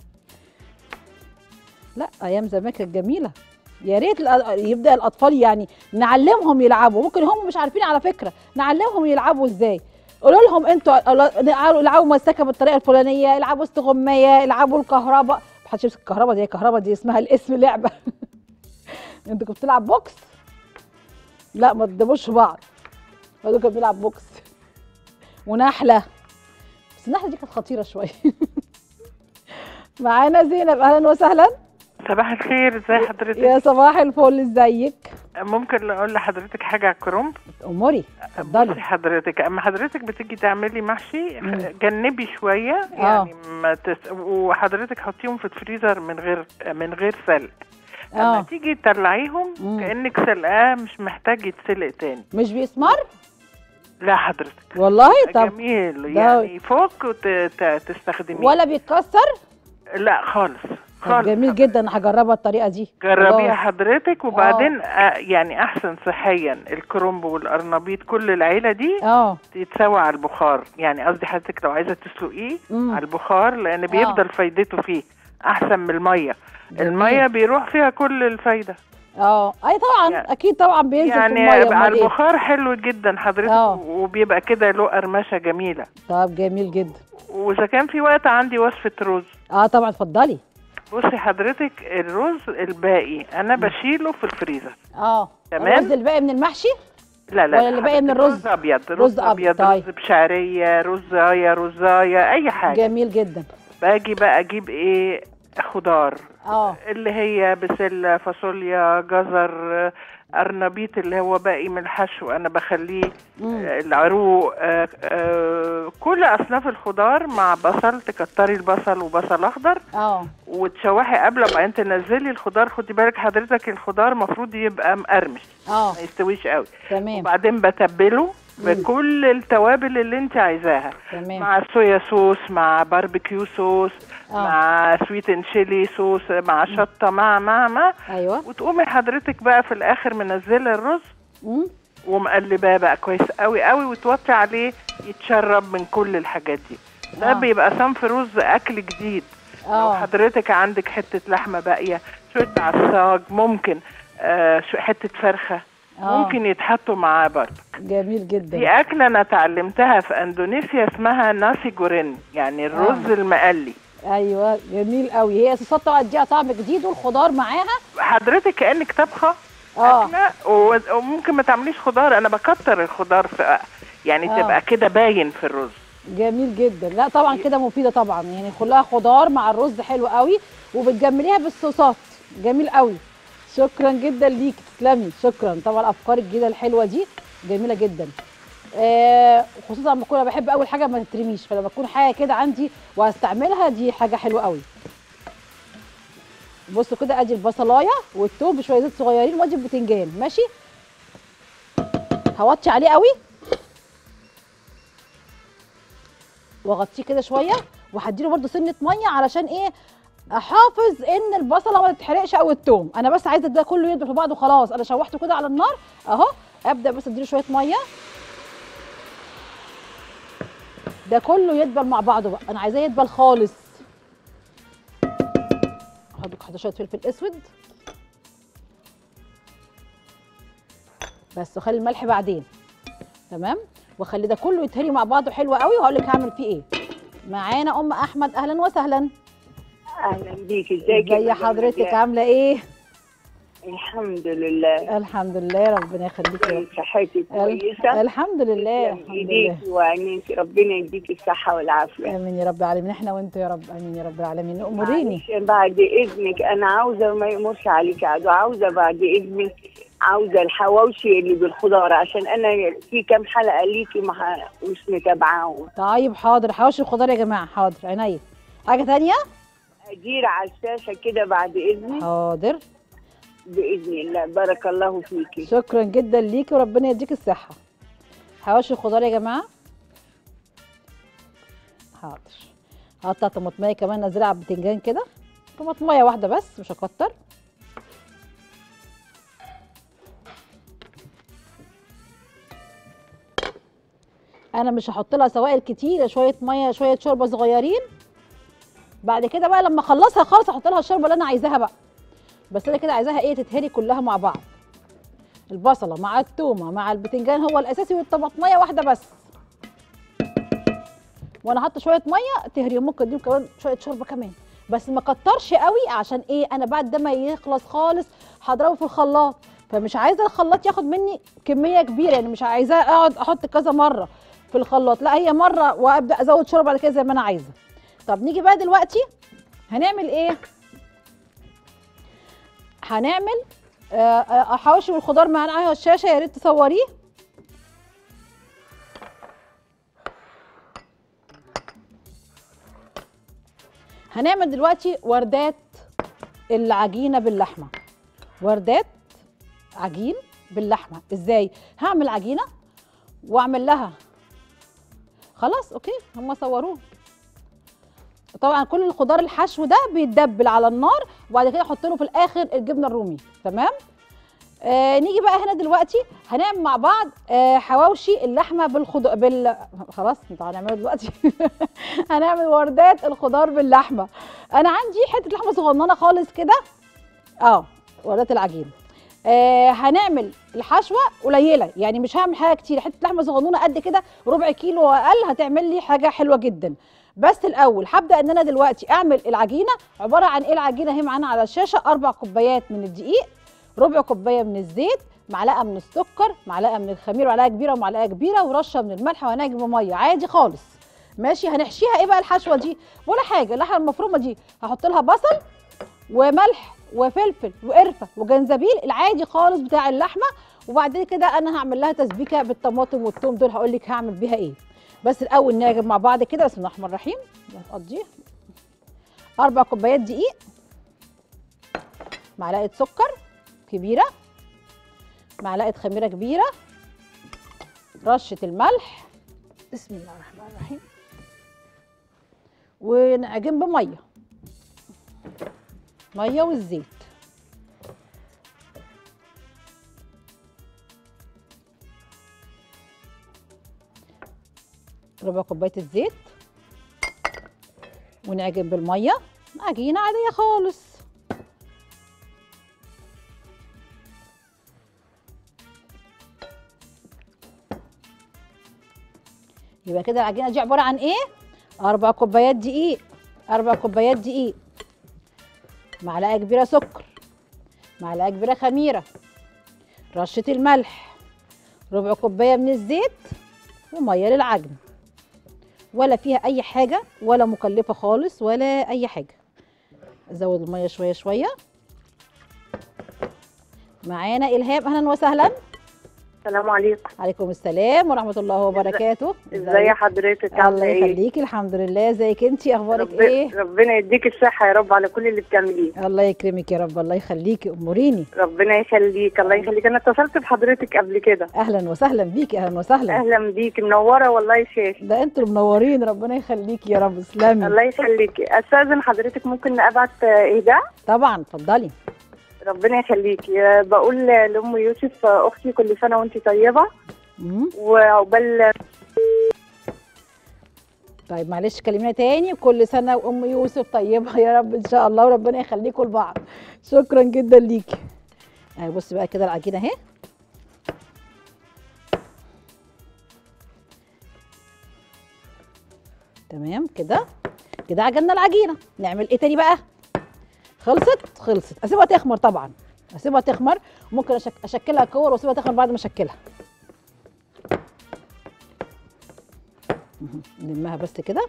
لا ايام زمان كانت جميله. يا ريت يبدا الاطفال يعني نعلمهم يلعبوا. ممكن هم مش عارفين على فكره، نعلمهم يلعبوا ازاي. قولوا لهم انتوا العبوا مساكه بالطريقه الفلانيه، العبوا استغمايه، العبوا الكهرباء. محدش يمسك الكهرباء دي، الكهرباء دي اسمها الاسم لعبه. انت كنت بتلعب بوكس؟ لا ما تضربوش بعض. دول كانوا بيلعب بوكس ونحله، بس النحله دي كانت خطيره شويه. معانا زينب، اهلا وسهلا. صباح الخير، ازي حضرتك؟ يا صباح الفل، ازيك؟ ممكن اقول لحضرتك حاجه على الكرنب؟ اموري، اتفضلي. بصي حضرتك، اما حضرتك بتيجي تعملي محشي مم. جنبي شويه يعني ما تس... وحضرتك حطيهم في الفريزر من غير من غير سلق. اما اه تيجي تطلعيهم مم. كانك سلقاه، مش محتاج يتسلق تاني. مش بيسمر؟ لا حضرتك والله. طب جميل ده- يعني فوق وتستخدميه. ولا بيتكسر؟ لا خالص طب خالص. جميل جدا، انا هجربها الطريقه دي. جربيها خلاص. حضرتك. وبعدين آه يعني احسن صحيا الكرنب والقرنبيط كل العيله دي اه يتسوى على البخار. يعني قصدي حضرتك لو عايزه تسلقيه مم. على البخار، لان بيفضل فايدته فيه احسن من الميه. جميل. الميه بيروح فيها كل الفايده. اه اي طبعا يعني- اكيد طبعا بينزل في يعني الميه. على أمال إيه؟ البخار حلو جدا حضرتك. آه. وبيبقى كده له قرمشه جميله. طب جميل جدا. واذا كان في وقت عندي وصفه رز. اه طبعا اتفضلي. بصي حضرتك، الرز الباقي انا بشيله في الفريزر. اه تمام. الرز الباقي من المحشي؟ لا لا ولا اللي باقي من حضرتك الرز؟ رز ابيض، رز رز أبيض، ابيض، طيب. رز بشعريه، رزايه رزايه، اي حاجه. جميل جدا. باجي بقى اجيب ايه خضار، اه اللي هي بسله، فاصوليا، جزر، قرنبيط اللي هو باقي من الحشو انا بخليه، مم. آه، العروق، آه، آه، كل اصناف الخضار مع بصل. تكتري البصل وبصل اخضر اه وتشوحي قبل ما تنزلي الخضار. خدي بالك حضرتك الخضار المفروض يبقى مقرمش، اه ما يستويش قوي. تمام وبعدين بتبله بكل التوابل اللي انت عايزاها، تمام. مع صويا صوص، مع باربيكيو صوص، آه. مع سويت اند شيلي صوص، مع شطه، مع مع مع ايوه. وتقومي حضرتك بقى في الاخر منزله الرز مم. ومقلباه بقى كويس قوي قوي، وتوطي عليه يتشرب من كل الحاجات دي. ده آه. بيبقى صنف رز اكل جديد. لو اه حضرتك عندك حته لحمه باقيه، شويه عصاج، ممكن آه شو- حته فرخه، آه. ممكن يتحطوا معاه برضه. جميل جدا. دي أكلة أنا اتعلمتها في أندونيسيا اسمها ناسي جورين، يعني الرز آه. المقلي. ايوه جميل قوي. هي صوصات طبعا اديها طعم جديد والخضار معاها. حضرتك كأنك طبخة اه أكلة، و- وممكن ما تعمليش خضار. أنا بكتر الخضار في يعني آه. تبقى كده باين في الرز. جميل جدا. لا طبعا كده مفيده طبعا، يعني كلها خضار مع الرز حلو قوي، وبتجمليها بالصوصات. جميل قوي. شكرا جدا ليك، تسلمي. شكرا. طبعا الافكار الجديده الحلوه دي جميله جدا. آه خصوصا لما اكون بحب اول حاجه ما تترميش، فلما تكون حاجه كده عندي وهستعملها دي حاجه حلوه قوي. بصوا كده، ادي البصلايه والثوم بشويه زيت صغيرين، وادي البتنجان. ماشي، هوطي عليه قوي واغطيه كده شويه، وهديله برده سنه ميه علشان ايه؟ احافظ ان البصله ما تتحرقش او الثوم. انا بس عايزه ده كله يدبل في بعضه خلاص. انا شوحته كده على النار اهو، ابدا بس اديله شويه ميه، ده كله يدبل مع بعضه بقى. انا عايزاه يدبل خالص. احط شويه فلفل اسود بس، وخلي الملح بعدين. تمام، واخلي ده كله يتهري مع بعضه حلو قوي. وهقول لك هعمل فيه ايه. معانا ام احمد، اهلا وسهلا. اهلا بيكي، ازيك؟ ازي حضرتك، عامله ايه؟ الحمد لله. الحمد لله، ربنا يخليكي. صحتك كويسه؟ الحمد لله. الحمد لله. ايديكي وعينيكي، ربنا يديكي الصحه والعافيه. امين يا رب العالمين، احنا وانت يا رب. امين يا رب العالمين. اموريني. بعد اذنك انا عاوزه، ما يأمرش عليكي عدو، عاوزه بعد اذنك، عاوزه الحواوشي اللي بالخضار، عشان انا في كام حلقه ليكي مش متابعاهم. طيب حاضر، حواوشي الخضار يا جماعه، حاضر عينيا. حاجه ثانيه؟ اجير على الشاشه كده بعد اذنك. حاضر باذن الله. بارك الله فيكي. شكرا جدا ليكي وربنا يديك الصحه. حواوشي الخضار يا جماعه. حاضر. هقطع طماطمايه كمان، نزلها على البتنجان كده، طماطمايه واحده بس مش هكتر. انا مش هحط لها سوائل كتير، شويه ميه شويه شوربه صغيرين. بعد كده بقى لما اخلصها خالص احط لها الشوربه اللي انا عايزاها بقى. بس انا كده عايزاها ايه؟ تتهري كلها مع بعض. البصله مع التومه مع البتنجان هو الاساسي، والطماطميه واحده بس. وانا حاطه شويه ميه تهري، ممكن اديهم كمان شويه شوربه كمان، بس ما كترش قوي. عشان ايه؟ انا بعد ده ما يخلص خالص هضربه في الخلاط، فمش عايزه الخلاط ياخد مني كميه كبيره. يعني مش عايزاه اقعد احط كذا مره في الخلاط، لا هي مره وابدا ازود شوربه بعد كده زي ما انا عايزه. طب نيجي بقى دلوقتي هنعمل ايه؟ هنعمل آه حواوشي والخضار معانا على الشاشه، يا ريت تصوريه. هنعمل دلوقتي وردات العجينه باللحمه. وردات عجين باللحمه ازاي؟ هعمل عجينه واعمل لها، خلاص اوكي هم صوروه. طبعا كل الخضار الحشو ده بيتدبل على النار، وبعد كده احط له في الاخر الجبنه الرومي. تمام. آه نيجي بقى هنا دلوقتي هنعمل مع بعض آه حواوشي اللحمه بالخضار بال خلاص انت هنعمله دلوقتي. هنعمل وردات الخضار باللحمه. انا عندي حته لحمه صغننه خالص كده، اه وردات العجين. آه هنعمل الحشوه قليله، يعني مش هعمل حاجه كتير، حته لحمه صغنونه قد كده ربع كيلو واقل هتعمل لي حاجه حلوه جدا. بس الاول هبدا ان انا دلوقتي اعمل العجينه. عباره عن ايه العجينه؟ اهي معانا على الشاشه، اربع كوبايات من الدقيق، ربع كوبايه من الزيت، معلقه من السكر، معلقه من الخمير، معلقه كبيره ومعلقه كبيره، ورشه من الملح، وهنعجن بميه عادي خالص. ماشي. هنحشيها ايه بقى الحشوه دي؟ ولا حاجه. اللحمه المفرومه دي هحط لها بصل وملح وفلفل وقرفه وجنزبيل العادي خالص بتاع اللحمه. وبعد كده انا هعمل لها تسبيكه بالطماطم والثوم، دول هقول لك هعمل بيها ايه. بس الاول نعجن مع بعض كده. بسم الله الرحمن الرحيم. نقضيه اربع كوبايات دقيق، معلقه سكر كبيره، معلقه خميره كبيره، رشه الملح، بسم الله الرحمن الرحيم، ونعجن بميه، ميه والزيت. ربع كوبايه الزيت، ونعجن بالميه عجينه عاديه خالص. يبقى كده العجينه دي عباره عن ايه؟ اربع كوبايات دقيق، اربع كوبايات دقيق، معلقه كبيره سكر، معلقه كبيره خميره، رشه الملح، ربع كوبايه من الزيت، وميه للعجن. ولا فيها اي حاجه ولا مكلفه خالص ولا اي حاجه. ازود الميه شويه شويه. معانا الهام، اهلا وسهلا. السلام عليكم. عليكم السلام ورحمه الله وبركاته. ازي حضرتك؟ الله عامله ايه؟ يخليكي، الحمد لله. ازيك انتي؟ اخبارك رب... ايه؟ ربنا يديك الصحه يا رب على كل اللي بتعمليه. الله يكرمك يا رب، الله يخليكي، اموريني. ربنا يخليك، الله يخليك. انا اتصلت بحضرتك قبل كده. اهلا وسهلا بيكي، اهلا وسهلا. اهلا بيكي، منوره والله يا شيخ. ده انتوا منورين، ربنا يخليكي يا رب. تسلمي. الله يخليكي. استاذن حضرتك ممكن ابعت اهداء؟ طبعا اتفضلي. ربنا يخليكي. بقول لام يوسف اختي كل سنه وانت طيبه. مم. وعقبال. طيب معلش كلمينا تاني. كل سنه وام يوسف طيبه يا رب ان شاء الله، وربنا يخليكم لبعض. شكرا جدا ليكي. اهي بصي بقى كده العجينه اهي. تمام كده كده عجننا العجينه. نعمل ايه تاني بقى؟ خلصت خلصت. اسيبها تخمر طبعا، اسيبها تخمر. ممكن أشك... اشكلها كور واسيبها تخمر بعد ما اشكلها. نلمها بس كده.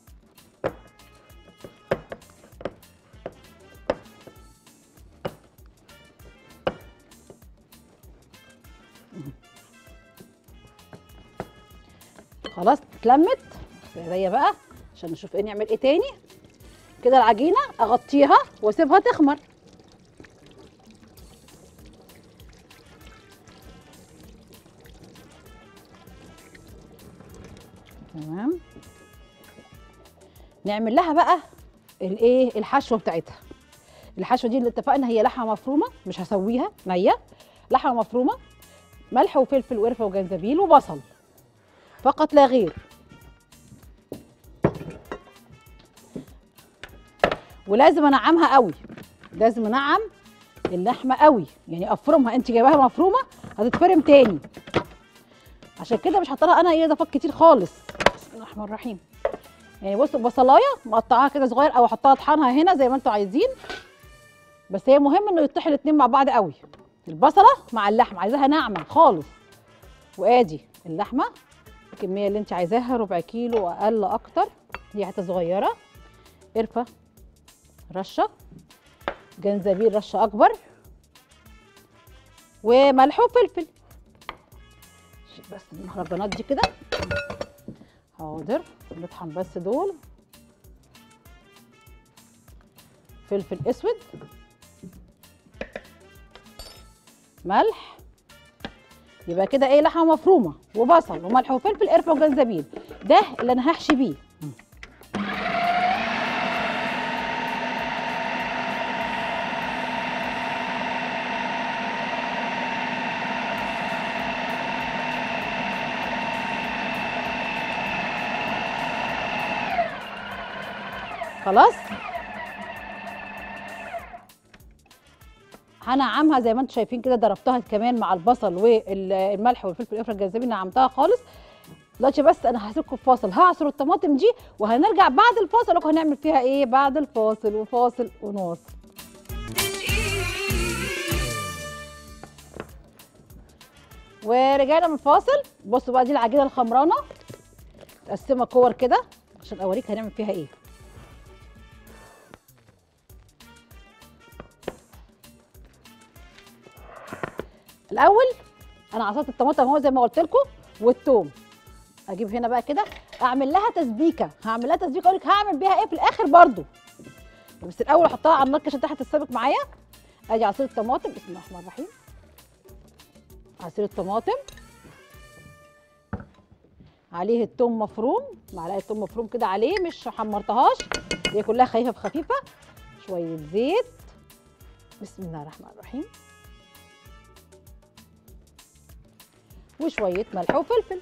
خلاص اتلمت. ايديا بقى عشان نشوف ايه نعمل ايه تاني. كده العجينه اغطيها واسيبها تخمر. تمام. نعمل لها بقى الايه الحشوه بتاعتها. الحشوه دي اللي اتفقنا هي لحمه مفرومه، مش هسويها نيه، لحمه مفرومه، ملح وفلفل وقرفه وجنزبيل وبصل فقط لا غير. ولازم انعمها قوي، لازم انعم اللحمه قوي، يعني افرمها. انت جايباها مفرومه هتتفرم تاني، عشان كده مش هحط لها انا ايه اضافات كتير خالص. بسم الله الرحمن الرحيم. يعني بصوا البصلايه مقطعاها كده صغير او احطها اطحنها هنا زي ما انتوا عايزين، بس هي مهم انه يطحن الاتنين مع بعض قوي. البصله مع اللحمه عايزاها ناعمه خالص. وادي اللحمه الكميه اللي انت عايزاها، ربع كيلو واقل اكتر، دي حته صغيره. قرفه رشه، جنزبيل رشه اكبر، وملح وفلفل. بس المهرجانات دي كده حاضر. نطحن بس دول. فلفل اسود، ملح. يبقى كده ايه لحمه مفرومه وبصل وملح وفلفل قرفه وجنزبيل. ده اللي انا هحشي بيه. خلاص هنعمها زي ما انتم شايفين كده. ضربتها كمان مع البصل والملح والفلفل الاسود والجنزبيل، نعمتها خالص. دلوقتي بس انا هسيبكم في فاصل، هعصر الطماطم دي وهنرجع بعد الفاصل لكم هنعمل فيها ايه بعد الفاصل. وفاصل ونواصل. ورجعنا من الفاصل. بصوا بقى دي العجينه الخمرانه متقسمه كور كده عشان اوريك هنعمل فيها ايه. الاول انا عصرت الطماطم اهو زي ما قلت لكم والثوم. اجيب هنا بقى كده اعمل لها تسبيكه. هعمل لها تسبيكه اقول لك هعمل بيها ايه في الاخر برضو، بس الاول احطها على النار عشان تحت تتسبك معايا. ادي عصير الطماطم، بسم الله الرحمن الرحيم. عصير الطماطم عليه الثوم مفروم، معلقه ثوم مفروم كده عليه، مش حمرتهاش، هي كلها خفيفه في خفيفه. شويه زيت، بسم الله الرحمن الرحيم، وشويه ملح وفلفل.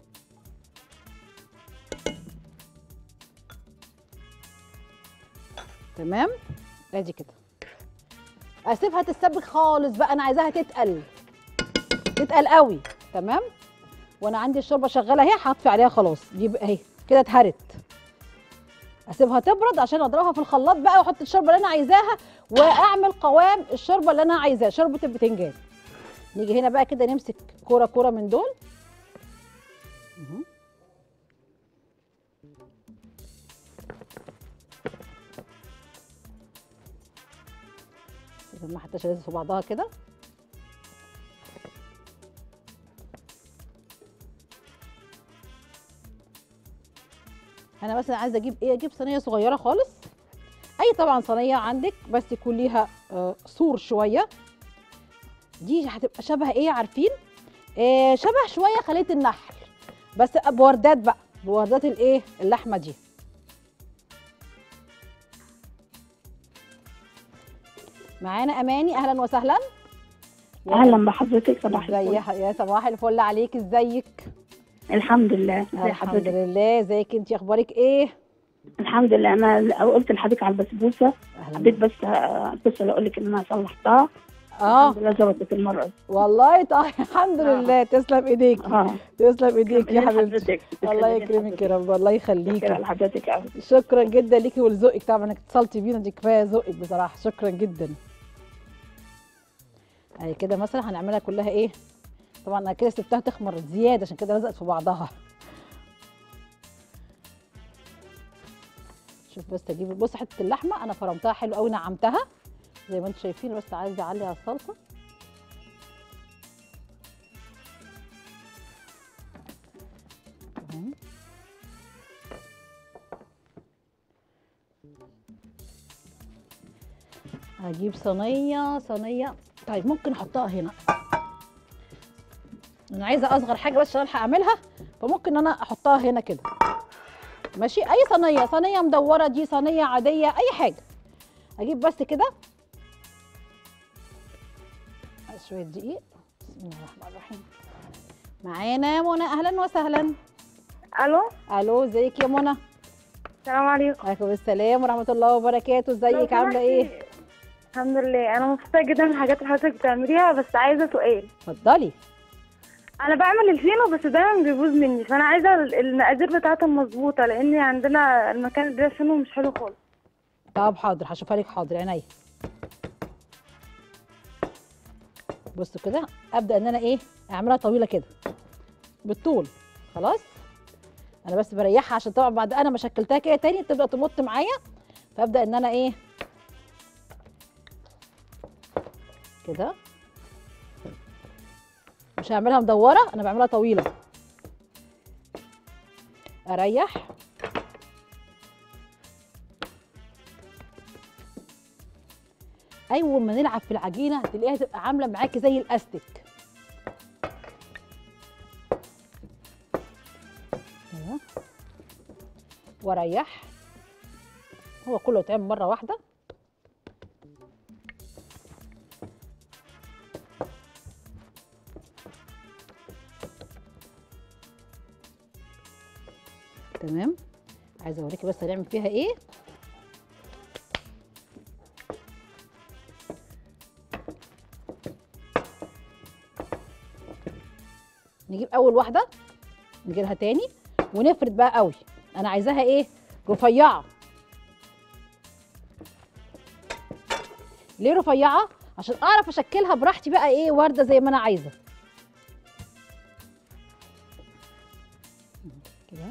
تمام. ادي كده اسيبها تتسبك خالص بقى. انا عايزاها تتقل تتقل قوي. تمام. وانا عندي الشوربه شغاله اهي، هطفي عليها خلاص. دي اهي كده اتهرت. اسيبها تبرد عشان اضربها في الخلاط بقى واحط الشوربه اللي انا عايزاها واعمل قوام الشوربه اللي انا عايزاها، شوربه البتنجان. نيجي هنا بقى كده نمسك كوره كوره من دول. ما حطيتش لازم في بعضها كده. انا مثلا عايزه اجيب ايه، اجيب صينيه صغيره خالص، اي طبعا صينيه عندك بس يكون ليها آه سور شويه. دي هتبقى شبه ايه عارفين؟ آه شبه شويه خليه النحل، بس بوردات بقى، بوردات الايه اللحمه دي. معانا اماني، اهلا وسهلا. اهلا بحضرتك، صباح الفل. ازي يا صباح الفل عليك، ازيك؟ الحمد لله. ازي الحمد حضرتك؟ لله. ازيك انت، اخبارك ايه؟ الحمد لله. انا قلت لحضرتك على البسبوسه، حبيت بس اتصل اقول لك ان انا صلحتها. اه الحمد لله ظبطت المره دي والله. طيب الحمد لله. تسلم ايديك. اه تسلم ايديك يا حبيبتي. حضرتك. الله يكرمك يا رب، الله يخليكي. شكرا لحضرتك قوي. شكرا جدا ليكي ولذوقك طبعا انك اتصلتي بينا، دي كفايه ذوقك بصراحه، شكرا جدا. اهي كده مثلا هنعملها كلها ايه، طبعا انا كده سبتها تخمر زياده عشان كده لزقت في بعضها. شوف بس اجيب، بص حته اللحمه انا فرمتها حلو قوي، نعمتها زي ما انتم شايفين، بس عايزه اعلي على الصلصه. تمام. هجيب صينيه صينيه طيب ممكن احطها هنا، انا عايزه اصغر حاجه بس عشان الحق اعملها، فممكن انا احطها هنا كده ماشي. اي صينيه، صينيه مدوره دي، صينيه عاديه، اي حاجه. اجيب بس كده شويه دقيق. بسم الله الرحمن الرحيم. معانا يا منى، اهلا وسهلا. الو الو، ازيك يا منى؟ السلام عليكم. وعليكم السلام ورحمه الله وبركاته. ازيك، عامله ايه؟ الحمد لله. انا مبسوطه جدا من الحاجات اللي حضرتك بتعمليها، بس عايزه سؤال. اتفضلي. انا بعمل الفينو بس دايما بيبوظ مني، فانا عايزه المقادير بتاعته مظبوطه، لان عندنا المكان اللي بيبيع فينو مش حلو خالص. طب حاضر، هشوفها لك. حاضر عينيا. بصوا كده، ابدا ان انا ايه اعملها طويله كده بالطول. خلاص انا بس بريحها عشان طبعا بعد انا ما شكلتها كده تاني تبدا تمط معايا، فابدا ان انا ايه كده، مش هعملها مدوره، انا بعملها طويله. اريح اول ما نلعب في العجينه تلاقيها تبقى عامله معاكي زي الاستك كده، واريح. هو كله يتعمل مره واحده. تمام. عايزه اوريكي بس هنعمل فيها ايه. نجيب اول واحده نجيبها تاني ونفرد بقى قوي. انا عايزاها ايه، رفيعه. ليه رفيعه؟ عشان اعرف اشكلها براحتي بقى ايه، ورده زي ما انا عايزه كده.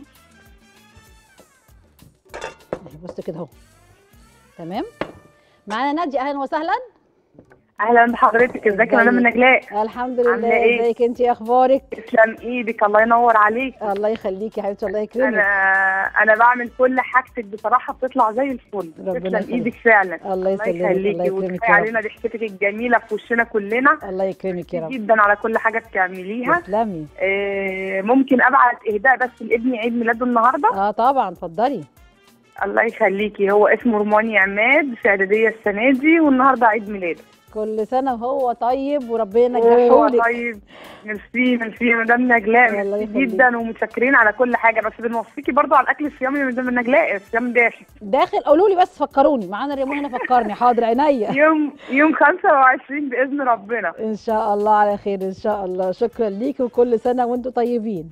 بص كده اهو. تمام. معانا ناديه، اهلا وسهلا. اهلا بحضرتك. ازيك يا مدام نجلاء؟ الحمد لله. ازيك انت، اخبارك؟ تسلم ايدك، الله ينور عليك. الله يخليكي يا حبيبتي، الله يكرمك. انا انا بعمل كل حاجتك بصراحه بتطلع زي الفل. تسلم ايدك فعلا. الله يسلمك. الله يكرمك علينا ضحكتك الجميله في وشنا كلنا. الله يكرمك يا رب. جدا على كل حاجه بتعمليها. تسلمي. آه ممكن ابعت اهداء بس لابني، عيد ميلاده النهارده. اه طبعا، اتفضلي. الله يخليكي. هو اسمه رماني عماد، في اعداديه السنه دي، والنهارده عيد ميلاده. كل سنه وهو طيب وربنا ينجحه هو لك. طيب. ميرسي ميرسي يا مدام نجلاء، ميرسي جدا ومتشكرين على كل حاجه، بس بنوصيكي برضو على الاكل الصيامي يا مدام نجلاء. الصيام داخل داخل. قولوا لي بس، فكروني. معانا ريمون هنا، فكرني. حاضر عينيا. يوم يوم خمسة وعشرين باذن ربنا ان شاء الله على خير ان شاء الله. شكرا ليكي وكل سنه وانتم طيبين.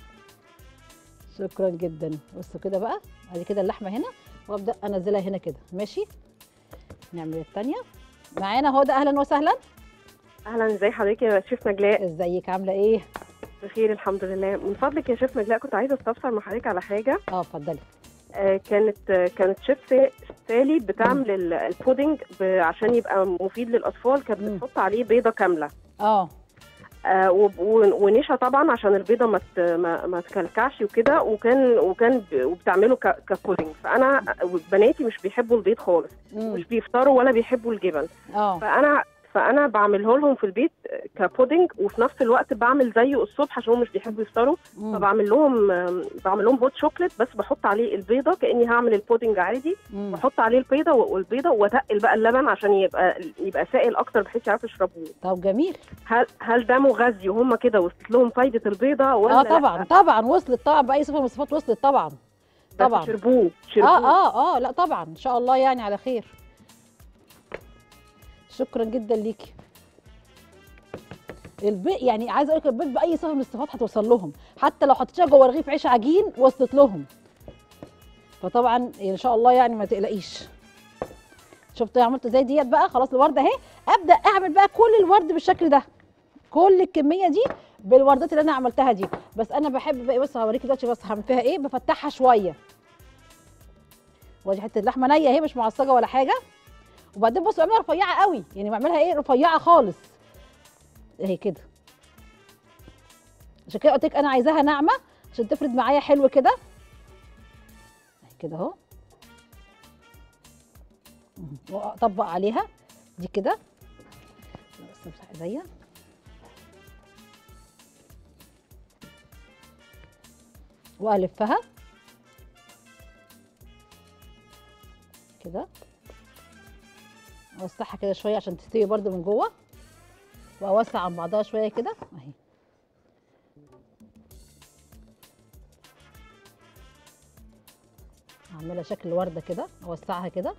شكرا جدا. بصوا كده بقى، ادي كده اللحمه هنا، وابدا انزلها هنا كده. ماشي. نعمل الثانيه. معانا هدى، اهلا وسهلا. اهلا، ازي حضرتك يا شيف نجلاء؟ ازيك، عامله ايه؟ بخير الحمد لله. من فضلك يا شيف نجلاء، كنت عايزه استفسر مع حضرتك على حاجه. اه اتفضلي. آه كانت آه كانت شيف سالي بتعمل البودنج عشان يبقى مفيد للاطفال، كانت بتحط عليه بيضه كامله. اه آه وب- و- ونشا طبعا عشان البيضه ما ت- ما, ما تكلكعش وكده، وكان وكان ب- وبتعمله ك- كبودنج. فانا بناتي مش بيحبوا البيض خالص، مم. مش بيفطروا ولا بيحبوا الجبن. اه فانا فانا بعمله لهم في البيت كبودنج، وفي نفس الوقت بعمل زيه الصبح عشان هم مش بيحبوا يفطروا. مم. فبعمل لهم بعمل لهم هوت شوكليت، بس بحط عليه البيضه كاني هعمل البودنج عادي. مم. بحط عليه البيضه والبيضه واتقل بقى اللبن عشان يبقى يبقى سائل اكتر بحيث يعرفوا يشربوه. طب جميل. هل هل ده مغذي وهم كده وصلت لهم فايده البيضه ولا اه طبعا لأ؟ طبعا وصلت طبعا، باي صفه من الصفات وصلت طبعا طبعا. بس شربوه شربوه اه اه اه لا طبعا ان شاء الله يعني على خير. شكرا جدا ليكي. البيض يعني عايزه اقول لك البيض باي صفه من الصفات هتوصل لهم، حتى لو حطيتيها جوه رغيف عيش عجين وصلت لهم. فطبعا ان شاء الله يعني ما تقلقيش. شفتوا عملت ازاي ديت بقى؟ خلاص الورده اهي، ابدا اعمل بقى كل الورد بالشكل ده، كل الكميه دي بالوردات اللي انا عملتها دي. بس انا بحب بقى، بص هوريكي دلوقتي بس هعمل فيها ايه. بفتحها شويه، وادي حته لحمه نيه اهي مش معصجه ولا حاجه. وبعدين بصوا بعملها رفيعه قوي، يعني بعملها ايه رفيعه خالص اهي كده. عشان كده قلت لك انا عايزاها ناعمه عشان تفرد معايا حلو كده اهي كده اهو. واطبق عليها دي كده، بس امسح ايديا. والفها كده، اوسعها كده شويه عشان تستوي برده من جوه، واوسع عن بعضها شويه كده اهي. اعملها شكل ورده كده، اوسعها كده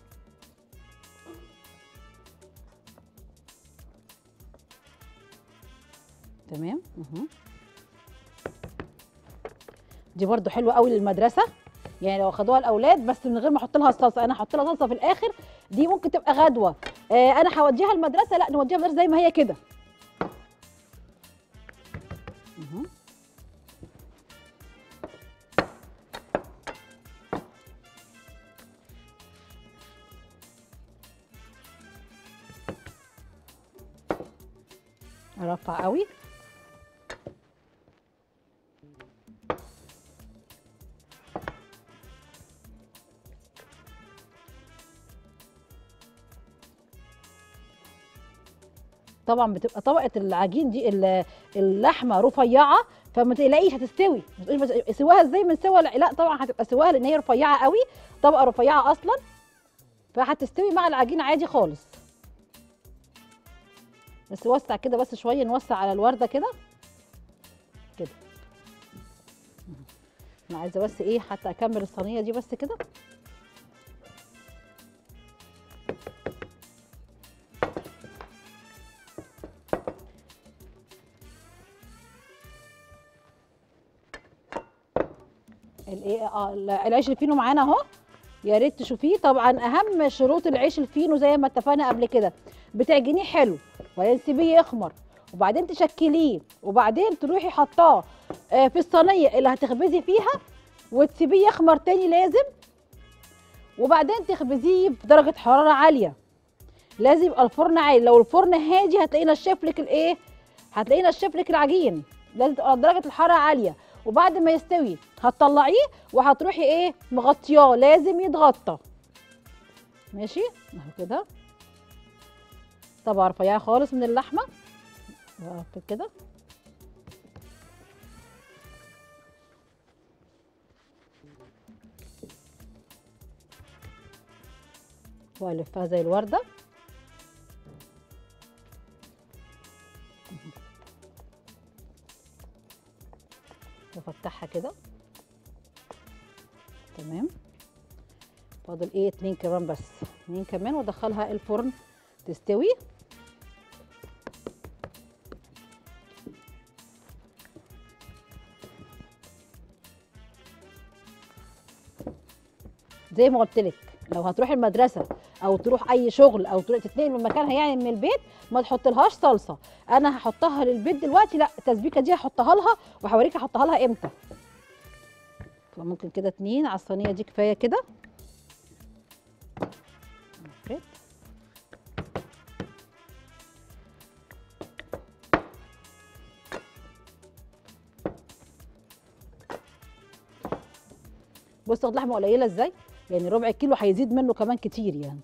تمام. اهو دي برده حلوه قوي للمدرسه، يعني لو اخدوها الاولاد بس من غير ما احط لها الصلصه. انا هحط لها صلصه في الاخر، دي ممكن تبقى غدوه. آه انا هوديها المدرسه، لا نوديها المدرسه زي ما هي كده. اهو ارفع قوي. طبعا بتبقى طبقه العجين دي اللحمه رفيعه، فما تقلقيش هتستوي. ما تقوليش بس سواها ازاي من سوا، لا طبعا هتبقى سواها لان هي رفيعه قوي، طبقه رفيعه اصلا، فهتستوي مع العجين عادي خالص. بس وسع كده بس شويه، نوسع على الورده كده كده. انا عايزه بس ايه حتى اكمل الصينيه دي بس كده. الايه اه العيش الفينو معانا اهو، يا ريت تشوفيه. طبعا اهم شروط العيش الفينو زي ما اتفقنا قبل كده، بتعجنيه حلو وبعدين تسيبيه يخمر وبعدين تشكليه وبعدين تروحي حطاه في الصينيه اللي هتخبزي فيها وتسيبيه يخمر تاني لازم، وبعدين تخبزيه في درجه حراره عاليه. لازم يبقى الفرن عالي، لو الفرن هادي هتلاقيه نشف لك الايه، هتلاقيه نشف لك العجين. لازم تبقى درجه الحراره عاليه، وبعد ما يستوي هتطلعيه وهتروحي ايه مغطياه، لازم يتغطى ماشي اهو كده. طبعا رفيعه خالص من اللحمه كده. والفها زي الورده وافتحها كده تمام. فاضل ايه اتنين كمان، بس اتنين كمان وادخلها الفرن تستوي. زي ما قلت لك لو هتروح المدرسه او تروح اي شغل او تتنقل من مكانها يعني من البيت، ما تحطلهاش صلصه. انا هحطها للبيت دلوقتي، لا التسبيكه دي هحطها لها وهوريك هحطها لها امتى. فممكن كده اتنين على الصينيه دي كفايه كده. بص اللحمه قليله ازاي، يعني ربع كيلو هيزيد منه كمان كتير يعني.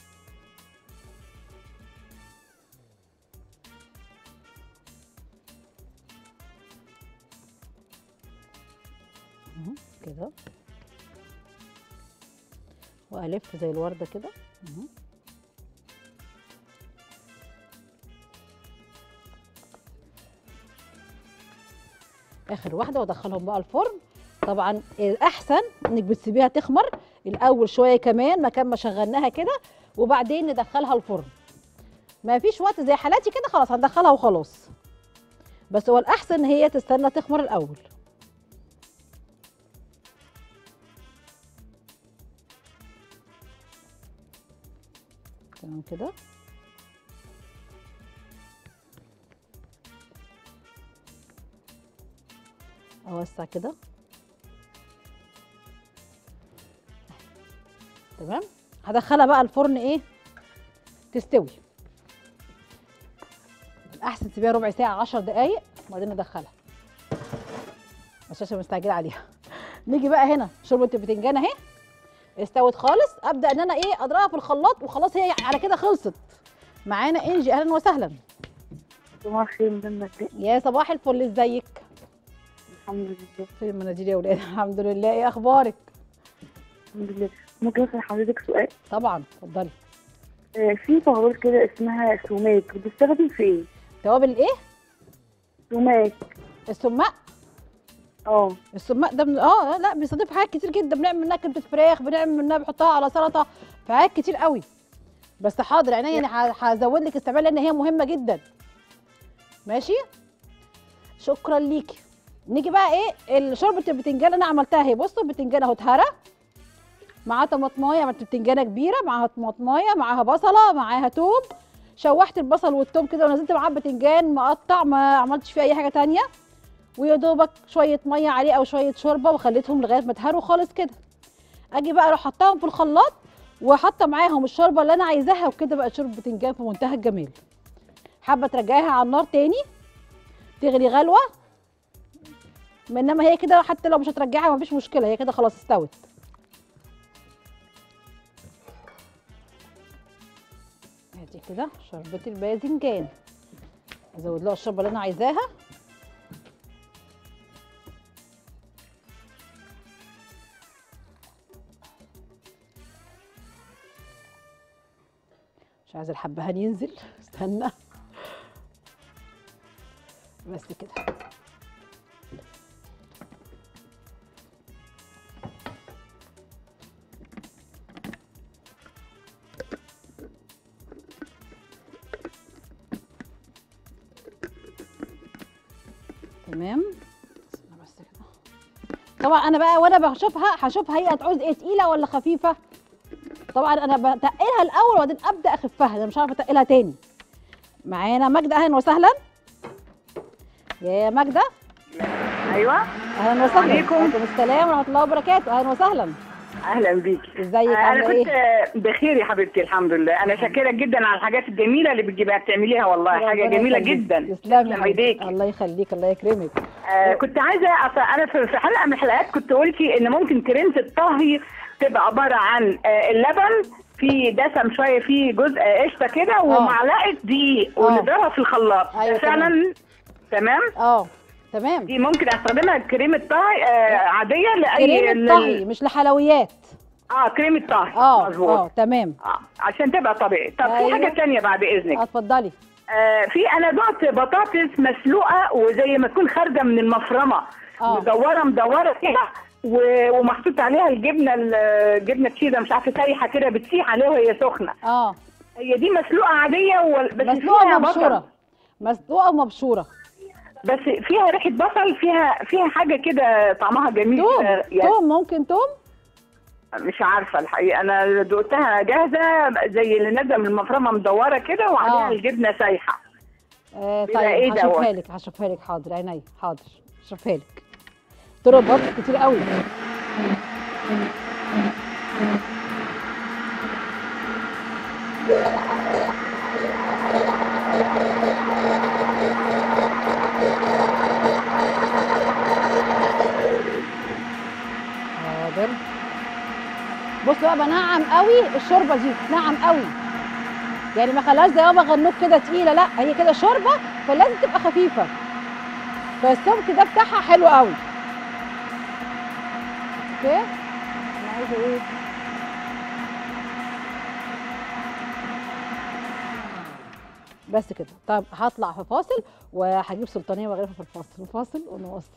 اهو كده، والف زي الورده كده اهو. اخر واحده وادخلهم بقى الفرن. طبعا الاحسن انك بتسيبيها تخمر الاول شويه كمان مكان ما شغلناها كده، وبعدين ندخلها الفرن. ما فيش وقت زي حالاتي كده خلاص هندخلها وخلاص، بس هو الاحسن ان هي تستنى تخمر الاول. تمام كده. اوسع كده تمام. هدخلها بقى الفرن ايه تستوي. الاحسن تسيبيها ربع ساعه عشر دقايق وبعدين ندخلها بس عشان مستعجله عليها. نيجي بقى هنا شوربه البتنجان اهي استوت خالص. ابدا ان انا ايه اضربها في الخلاط وخلاص هي على كده خلصت. معانا انجي، اهلا وسهلا. صباح الخير مدام نجلاء. يا صباح الفل، ازيك؟ الحمد لله. فين المناديل يا ولاد؟ الحمد لله. ايه اخبارك؟ الحمد لله. ممكن اسال حضرتك سؤال؟ طبعا اتفضلي. آه في توابل كده اسمها سوماك، بتستخدم في ايه؟ توابل ايه؟ سوماك. السماق؟ اه السماق ده من... اه لا بيستخدم في حاجات كتير جدا. بنعمل منها كبده فراخ، بنعمل منها بنحطها على سلطه، في حاجات كتير قوي. بس حاضر عينيا يعني هزود لك استعمال لان هي مهمه جدا. ماشي؟ شكرا ليكي. نيجي بقى ايه شوربه البتنجان انا عملتها اهي. بصوا البتنجان اهو اتهرى، معاها طماطمايه، عملت بتنجانه كبيره معاها طماطمايه معاها بصله معاها توم. شوحت البصل والثوم كده ونزلت معاه بتنجان مقطع، ما عملتش فيه اي حاجه تانية، ويا دوبك شويه ميه عليه او شويه شوربه وخليتهم لغايه ما اتهروا خالص كده. اجي بقى اروح حطاهم في الخلاط وحاطه معاهم الشوربه اللي انا عايزاها، وكده بقت شوربه بتنجان في منتهى الجمال. حابه ترجعيها على النار تاني تغلي غلوه، انما هي كده حتى لو مش هترجعها مفيش مشكله، هي كده خلاص استوت. ادي كده شوربه الباذنجان، ازود لها الشوربه اللي انا عايزاها. مش عايزه الحبهان ينزل، استنى بس كده. تمام بس كده. طبعا انا بقى وانا بشوفها هشوفها هي هتعوز ايه، تقيله ولا خفيفه. طبعا انا بتقلها الاول وبعدين ابدا اخفها، انا مش عارفه اتقلها تاني. معانا ماجده، اهلا وسهلا. يا ماجده. ايوه اهلا وسهلا. عليكم. وعليكم السلام ورحمه الله وبركاته. اهلا وسهلا. اهلا بيكي. ازيك؟ انا عامله كنت ايه؟ بخير يا حبيبتي الحمد لله. انا شاكره جدا على الحاجات الجميله اللي بتجيبها بتعمليها، والله حاجه ربنا جميله يخليك. جدا. تسلمي يا ايديك. الله يخليك، الله يكرمك. آه كنت عايزه أص... انا في في حلقه من الحلقات كنت قلتي ان ممكن كريمه الطهي تبقى عباره عن آه اللبن في دسم شويه، فيه جزء قشطه كده ومعلقه دقيق ونضربها في الخلاط. أيوة ده فعلا تمام؟ اه تمام. دي ممكن استخدمها كريمه طهي آه عاديه لاي كريمه طهي مش لحلويات. اه كريمه طهي. اه مظبوط. اه تمام. اه عشان تبقى طبيعي. طب أيوة. في حاجه ثانيه بعد اذنك. اتفضلي. آه في انا دقت بطاطس مسلوقه وزي ما تكون خارجه من المفرمه، آه. مدوره مدوره كده و- ومحطوط عليها الجبنه الجبنه تشيدر مش عارفه سايحه كده بتسيح عليها وهي سخنه. اه هي دي مسلوقه عاديه وال... بس مسلوقه فيها ومبشوره. بصل. مسلوقه ومبشوره. بس فيها ريحه بصل، فيها فيها حاجه كده طعمها جميل. توم. آه، يعني توم ممكن توم. مش عارفه الحقيقه، انا دقتها جاهزه زي اللي نازله من المفرمه مدوره كده وعليها آه. الجبنه سايحه. آه بيبقى طيب إيه هشوفها دوت؟ لك هشوفها لك حاضر عينيا حاضر هشوفها لك. طرق برضه كتير قوي. حاضر حاضر. بص بقى بنعم قوي الشوربه دي، نعم قوي يعني ما خلاش زي بابا غنوج كده تقيله، لا هي كده شوربه فلازم تبقى خفيفه، فالسمك ده بتاعها حلو قوي. اوكي انا عايزه ايه؟ بس كده. طب هطلع في فاصل وهجيب سلطانيه مغرفه في الفاصل، فاصل ونواصل.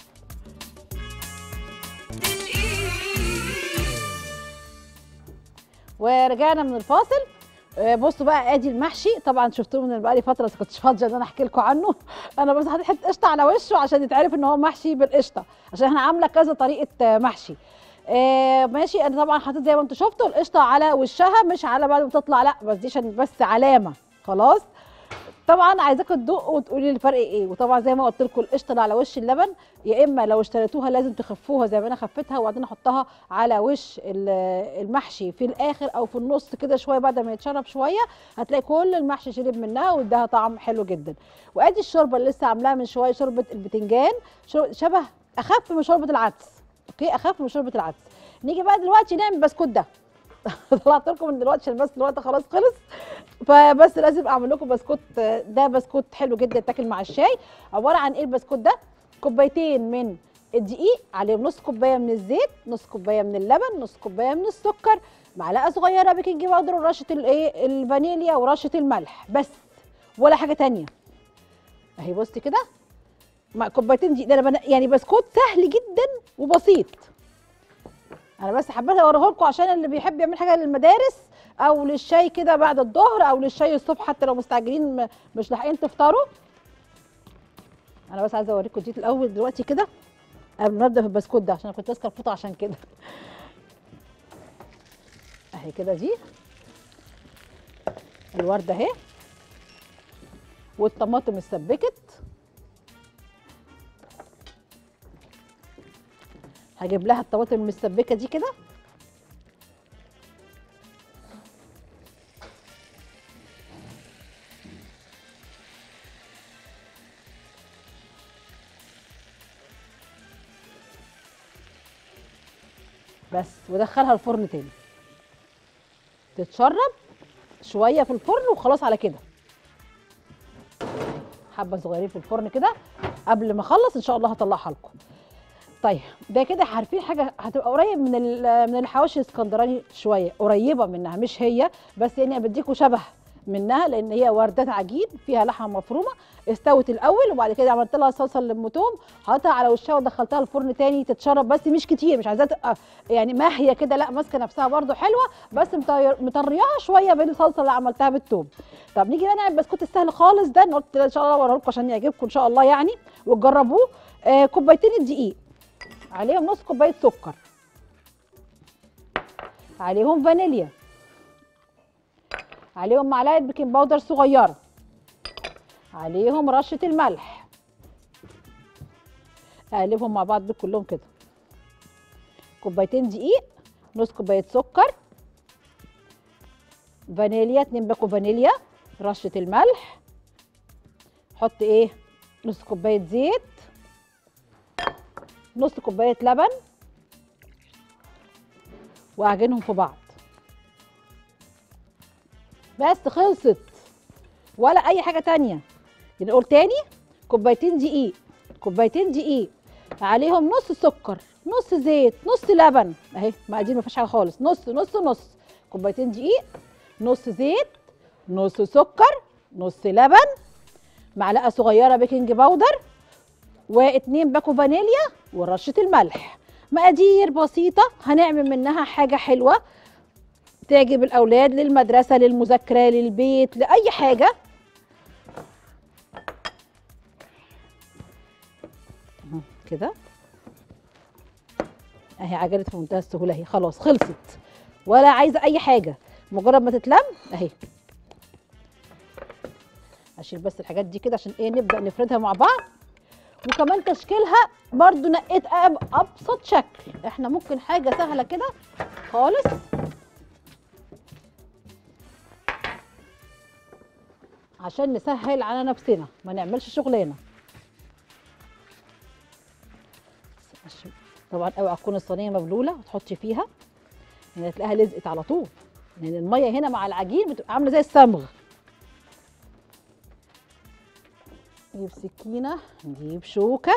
ورجعنا من الفاصل. بصوا بقى ادي المحشي، طبعا شفتوه من بقالي فتره بس كنتش فاضيه ان انا احكي لكم عنه. انا بس حطيت حته قشطه على وشه عشان يتعرف ان هو محشي بالقشطه، عشان احنا عامله كذا طريقه محشي. آه ماشي. انا طبعا حطيت زي ما انتم شفتوا القشطه على وشها مش على بعد ما تطلع، لا بس دي عشان بس علامه خلاص. طبعا عايزاكم تدوقوا وتقولي لي الفرق ايه. وطبعا زي ما قلت لكم القشطه اللي على وش اللبن، يا اما لو اشتريتوها لازم تخفوها زي ما انا خفتها وبعدين احطها على وش المحشي في الاخر او في النص كده شويه بعد ما يتشرب شويه، هتلاقي كل المحشي شرب منها واداها طعم حلو جدا. وادي الشوربه اللي لسه عاملاها من شويه، شوربه البتنجان، شبه اخف من شوربه العدس. اوكي اخف من شوربه العدس. نيجي بقى دلوقتي نعمل بسكوت ده. طلعت لكم من دلوقتي عشان بس الوقت خلاص خلص، فبس لازم اعمل لكم بسكوت. ده بسكوت حلو جدا تاكل مع الشاي. عباره عن ايه البسكوت ده؟ كوبايتين من الدقيق، عليهم نص كوبايه من الزيت، نص كوبايه من اللبن، نص كوبايه من السكر، معلقه صغيره بيكنج باودر ورشه الايه الفانيليا ورشه الملح بس، ولا حاجه ثانيه. اهي بصي كده مع كوبايتين دقيق. ده انا يعني بسكوت سهل جدا وبسيط. انا بس حبيت اوريه لكم عشان اللي بيحب يعمل حاجه للمدارس او للشاي كده بعد الظهر او للشاي الصبح، حتى لو مستعجلين مش لاحقين تفطروا. انا بس عايزه اوريكم دي الاول دلوقتي كده قبل ما نبدا في البسكوت ده، عشان انا كنت ماسكه الفوطه عشان كده. اهي كده دي الورده اهي، والطماطم اتسبكت. هجيب لها الطماطم المسبكه دي كده، بس ودخلها الفرن تاني تتشرب شويه في الفرن وخلاص على كده. حبه صغيرين في الفرن كده قبل ما اخلص ان شاء الله هطلعها لكم. طيب ده كده عارفين حاجه هتبقى قريب من من الحواوشي الاسكندراني شويه، قريبه منها مش هي بس يعني بديكوا شبه منها، لان هي وردات عجين فيها لحمه مفرومه استوت الاول، وبعد كده عملت لها صلصه الليمون توم حطيتها على وشها ودخلتها الفرن تاني تتشرب، بس مش كتير، مش عايزاها تبقى يعني ماهيه كده، لا ماسكه نفسها برده حلوه، بس مطرياها شويه بالصلصه اللي عملتها بالثوم. طب نيجي بقى نعمل البسكوت السهل خالص ده، انا قلت ان شاء الله اوريه لكم عشان يعجبكم ان شاء الله يعني وتجربوه. آه كوبايتين الدقيق، عليهم نص كوبايه سكر، عليهم فانيليا، عليهم معلقه بيكنج باودر صغيره، عليهم رشه الملح. اقلبهم مع بعض دول كلهم كده. كوبايتين دقيق، نص كوبايه سكر، فانيليا اتنين باكو فانيليا، رشه الملح، حط ايه نص كوبايه زيت، نص كوبايه لبن، واعجنهم في بعض. بس خلصت، ولا اي حاجه تانية. نقول تاني، كوبايتين دقيق، كوبايتين دقيق عليهم نص سكر، نص زيت، نص لبن، اهي مقادير ما فيهاش حاجه خالص، نص نص نص. كوبايتين دقيق، نص زيت، نص سكر، نص لبن، معلقه صغيره بيكنج باودر، واتنين باكو فانيليا ورشه الملح. مقادير بسيطه هنعمل منها حاجه حلوه تعجب الاولاد للمدرسه للمذاكره للبيت لاي حاجه. كده اهي عجنت في منتهى السهوله اهي، خلاص خلصت ولا عايزه اي حاجه، مجرد ما تتلم اهي. اشيل بس الحاجات دي كده عشان ايه نبدا نفردها مع بعض. وكمان تشكيلها برضو نقيت ابسط شكل، احنا ممكن حاجه سهله كده خالص. عشان نسهل على نفسنا ما نعملش شغلانه. طبعا اوعى تكون الصينيه مبلوله وتحطي فيها، يعني هتلاقيها لزقت على طول، لان يعني الميه هنا مع العجين بتبقى عامله زي الصمغ. نجيب سكينه، نجيب شوكه،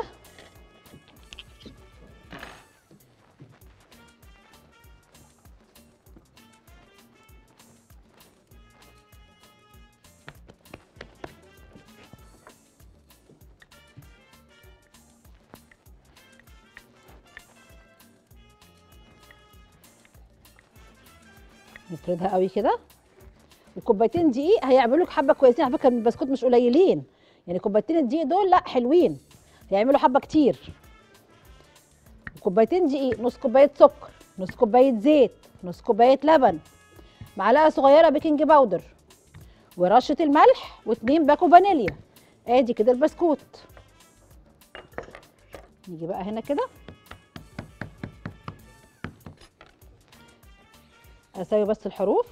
نفردها قوي كده. وكوبايتين دقيق هيعملوا لك حبه كويسين على فكره، البسكوت مش قليلين، يعني كوبايتين الدقيق دول لا حلوين، هيعملوا حبه كتير. كوبايتين دقيق، نص كوبايه سكر، نص كوبايه زيت، نص كوبايه لبن، معلقه صغيره بيكنج باودر، ورشه الملح، واتنين باكو فانيليا. ادي كده البسكوت. نيجي بقى هنا كده اسوي بس الحروف.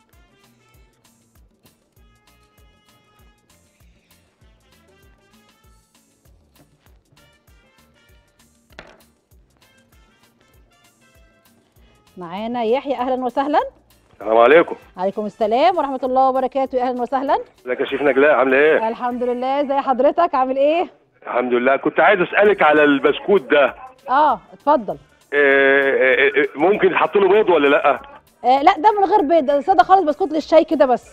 معانا يحيى، اهلا وسهلا. السلام عليكم. عليكم السلام ورحمه الله وبركاته، اهلا وسهلا. ازيك يا شيف نجلاء، عامله ايه؟ الحمد لله، ازي حضرتك، عامل ايه؟ الحمد لله. كنت عايز اسالك على البسكوت ده. اه اتفضل. إيه إيه ممكن يتحط له بيض ولا لا؟ آه لا، ده من غير بيض، ده ساده خالص، بسكوت للشاي كده بس.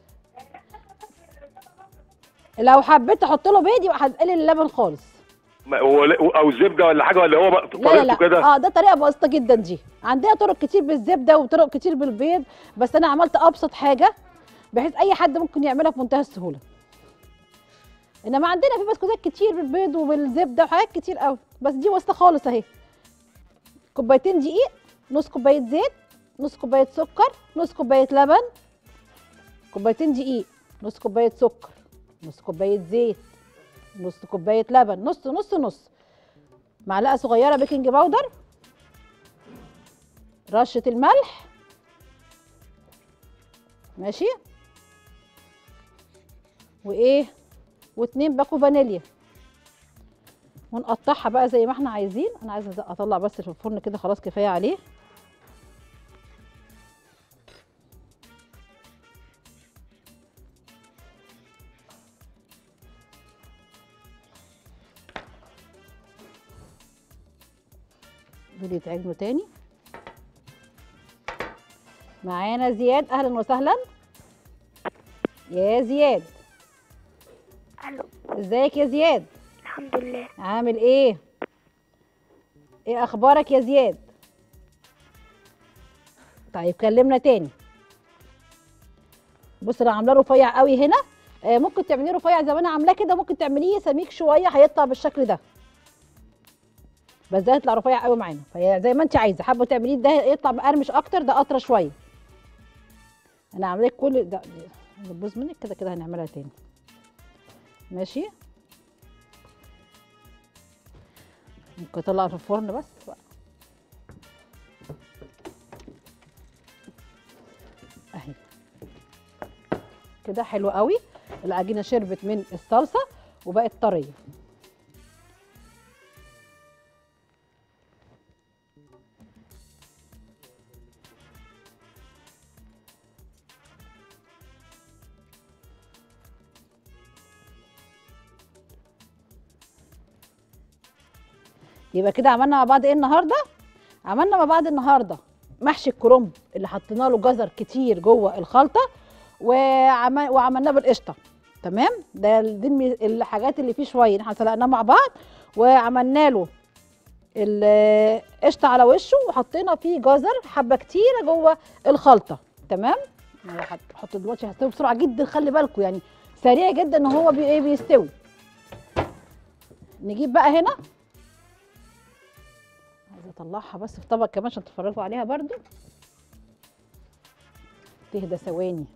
لو حبيت تحط له بيض يبقى هتقلل اللبن خالص. او زبده ولا حاجه، ولا هو طريقته كده؟ اه ده طريقه بسيطه جدا دي. عندنا طرق كتير بالزبده وطرق كتير بالبيض، بس انا عملت ابسط حاجه بحيث اي حد ممكن يعملها في منتهى السهوله. انما عندنا في بسكوتات كتير بالبيض وبالزبده وحاجات كتير قوي، بس دي بسيطه خالص اهي. كوبايتين دقيق، نص كوبايه زيت، نص كوبايه سكر، نص كوبايه لبن، كوبايتين دقيق، نص كوبايه سكر، نص كوبايه زيت، نص كوبايه لبن، نص نص نص، معلقه صغيره بيكنج باودر، رشه الملح، ماشي، وايه، واتنين باكو فانيليا، ونقطعها بقى زي ما احنا عايزين. انا عايزه اطلع بس في الفرن كده، خلاص كفايه عليه. دول يتعجنوا تاني. معانا زياد، اهلا وسهلا. يا زياد. الو. ازيك يا زياد؟ الحمد لله. عامل ايه؟ ايه اخبارك يا زياد؟ طيب كلمنا تاني. بص انا عاملاه رفيع قوي هنا، آه ممكن تعمليه رفيع زي ما انا عاملاه كده، ممكن تعمليه سميك شويه هيطلع بالشكل ده، بس ده هيطلع رفيع قوي معانا، فهي زي ما انت عايزه. حابه تعمليه ده يطلع مقرمش اكتر، ده اطرى شويه. انا عاملاه كل ده بتبوظ منك كده كده، هنعملها تاني ماشي. ممكن اطلع في الفرن بس بقى. اهي كده حلو قوي. العجينه شربت من الصلصه وبقت طريه. يبقى كده عملنا مع بعض ايه النهارده؟ عملنا مع بعض النهارده محشي الكرنب اللي حطينا له جزر كتير جوه الخلطه، وعمل وعملناه بالقشطه. تمام؟ ده دي الحاجات اللي فيه شويه، احنا سلقناه مع بعض وعملنا له القشطه على وشه، وحطينا فيه جزر حبه كتيره جوه الخلطه. تمام؟ انا هحط دلوقتي، هستوي بسرعه جدا، خلي بالكم يعني سريع جدا ان هو بي ايه بيستوي. نجيب بقى هنا، عايزه اطلعها بس في طبق كمان عشان تتفرجوا عليها برضو، تهدى ثواني.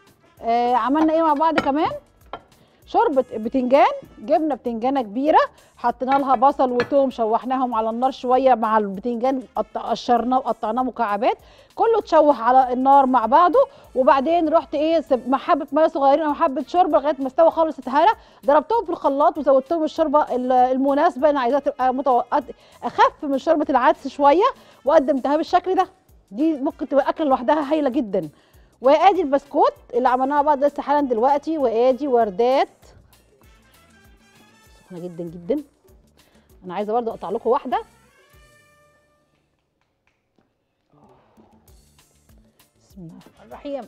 آه عملنا ايه مع بعض كمان؟ شوربه بتنجان. جبنا بتنجانه كبيره، حطينا لها بصل وتوم شوحناهم على النار شويه مع البتنجان، قشرناه وقطعناه مكعبات، كله اتشوح على النار مع بعضه. وبعدين رحت ايه مع حبه ميه صغيرين او حبه شوربه لغايه ما استوى خالص اتهرى، ضربتهم في الخلاط وزودتهم الشوربه المناسبه، انا عايزاها تبقى متوقعت اخف من شوربه العدس شويه، وقدمتها بالشكل ده. دي ممكن تبقى اكله لوحدها هايله جدا. وادي البسكوت اللي عملناها بعض لسه حالا دلوقتي، وادي وردات سخنه جدا جدا. انا عايزه برضه اقطع لكم واحده. بسم الله الرحمن الرحيم.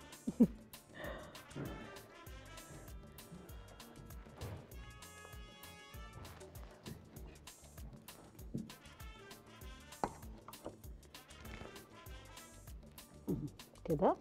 كده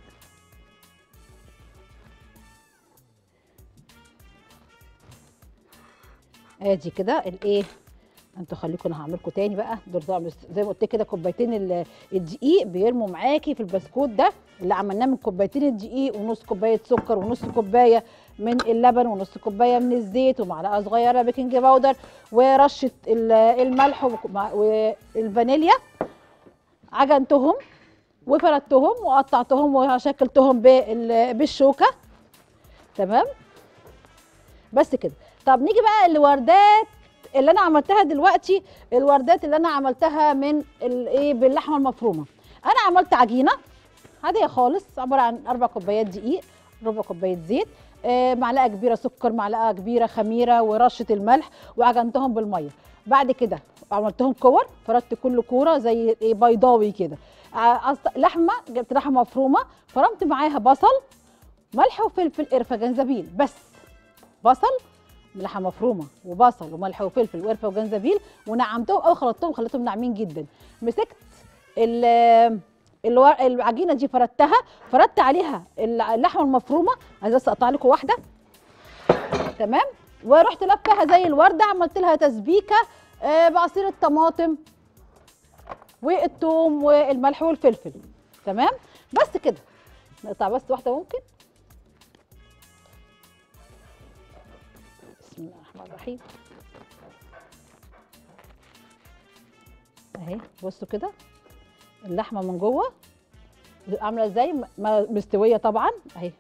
ادي كده الايه، انتوا خليكم انا هعمل لكم تاني بقى. دول طبعا زي ما قلت كده كوبايتين الدقيق بيرموا معاكي في البسكوت ده اللي عملناه من كوبايتين الدقيق ونص كوبايه سكر ونص كوبايه من اللبن ونص كوبايه من الزيت ومعلقه صغيره بيكنج باودر ورشه الملح والفانيليا. عجنتهم وفردتهم وقطعتهم وشكلتهم بالشوكه. تمام بس كده. طب نيجي بقى الوردات اللي انا عملتها دلوقتي. الوردات اللي انا عملتها من الايه باللحمه المفرومه. انا عملت عجينه عاديه خالص عباره عن اربع كوبايات دقيق، ربع كوبايه زيت، آه معلقه كبيره سكر، معلقه كبيره خميره، ورشه الملح، وعجنتهم بالميه. بعد كده عملتهم كور، فردت كل كوره زي ايه بيضاوي كده. لحمه جبت لحمه مفرومه، فرمت معاها بصل، ملح وفلفل، قرفه، جنزبيل، بس بصل لحمه مفرومه وبصل وملح وفلفل وقرفه وجنزبيل، ونعمتهم او خلطتهم خليتهم ناعمين جدا. مسكت العجينه دي فردتها، فردت عليها اللحمه المفرومه، عايزه بس اقطع لكم واحده. تمام. ورحت لفاها زي الورده، عملت لها تسبيكه بعصير الطماطم والثوم والملح والفلفل. تمام بس كده. نقطع بس واحده ممكن. بسم الله الرحمن الرحيم. اهي بصوا كده اللحمه من جوه عامله ازاي، مستويه طبعا اهي.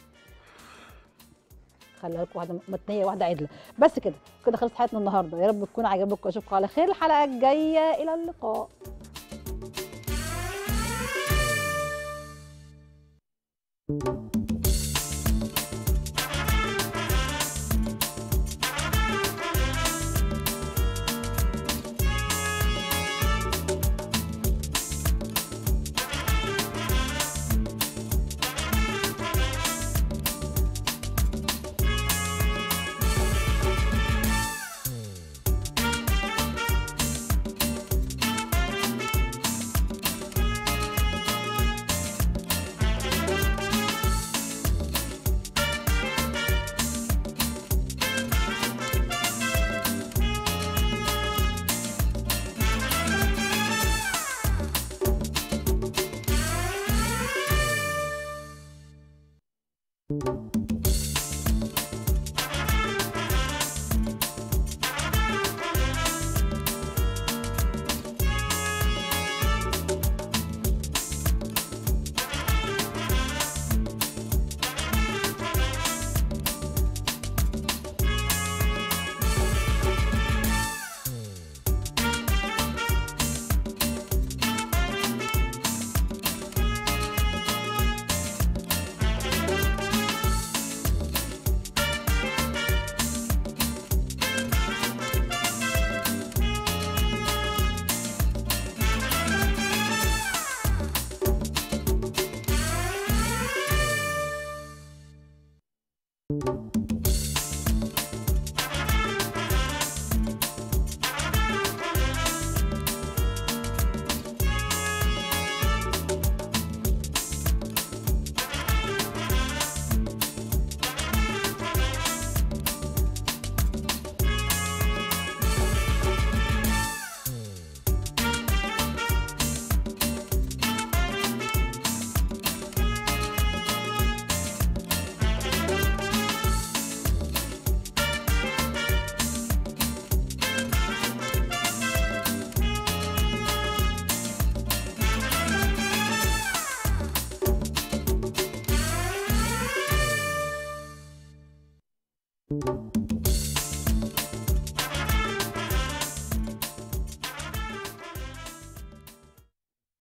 خليها لكم واحده متنيه واحده عدله. بس كده كده خلصت حلقتنا النهارده. يا رب تكون عجبتكم، اشوفكم على خير الحلقه الجايه. الى اللقاء. Thank you.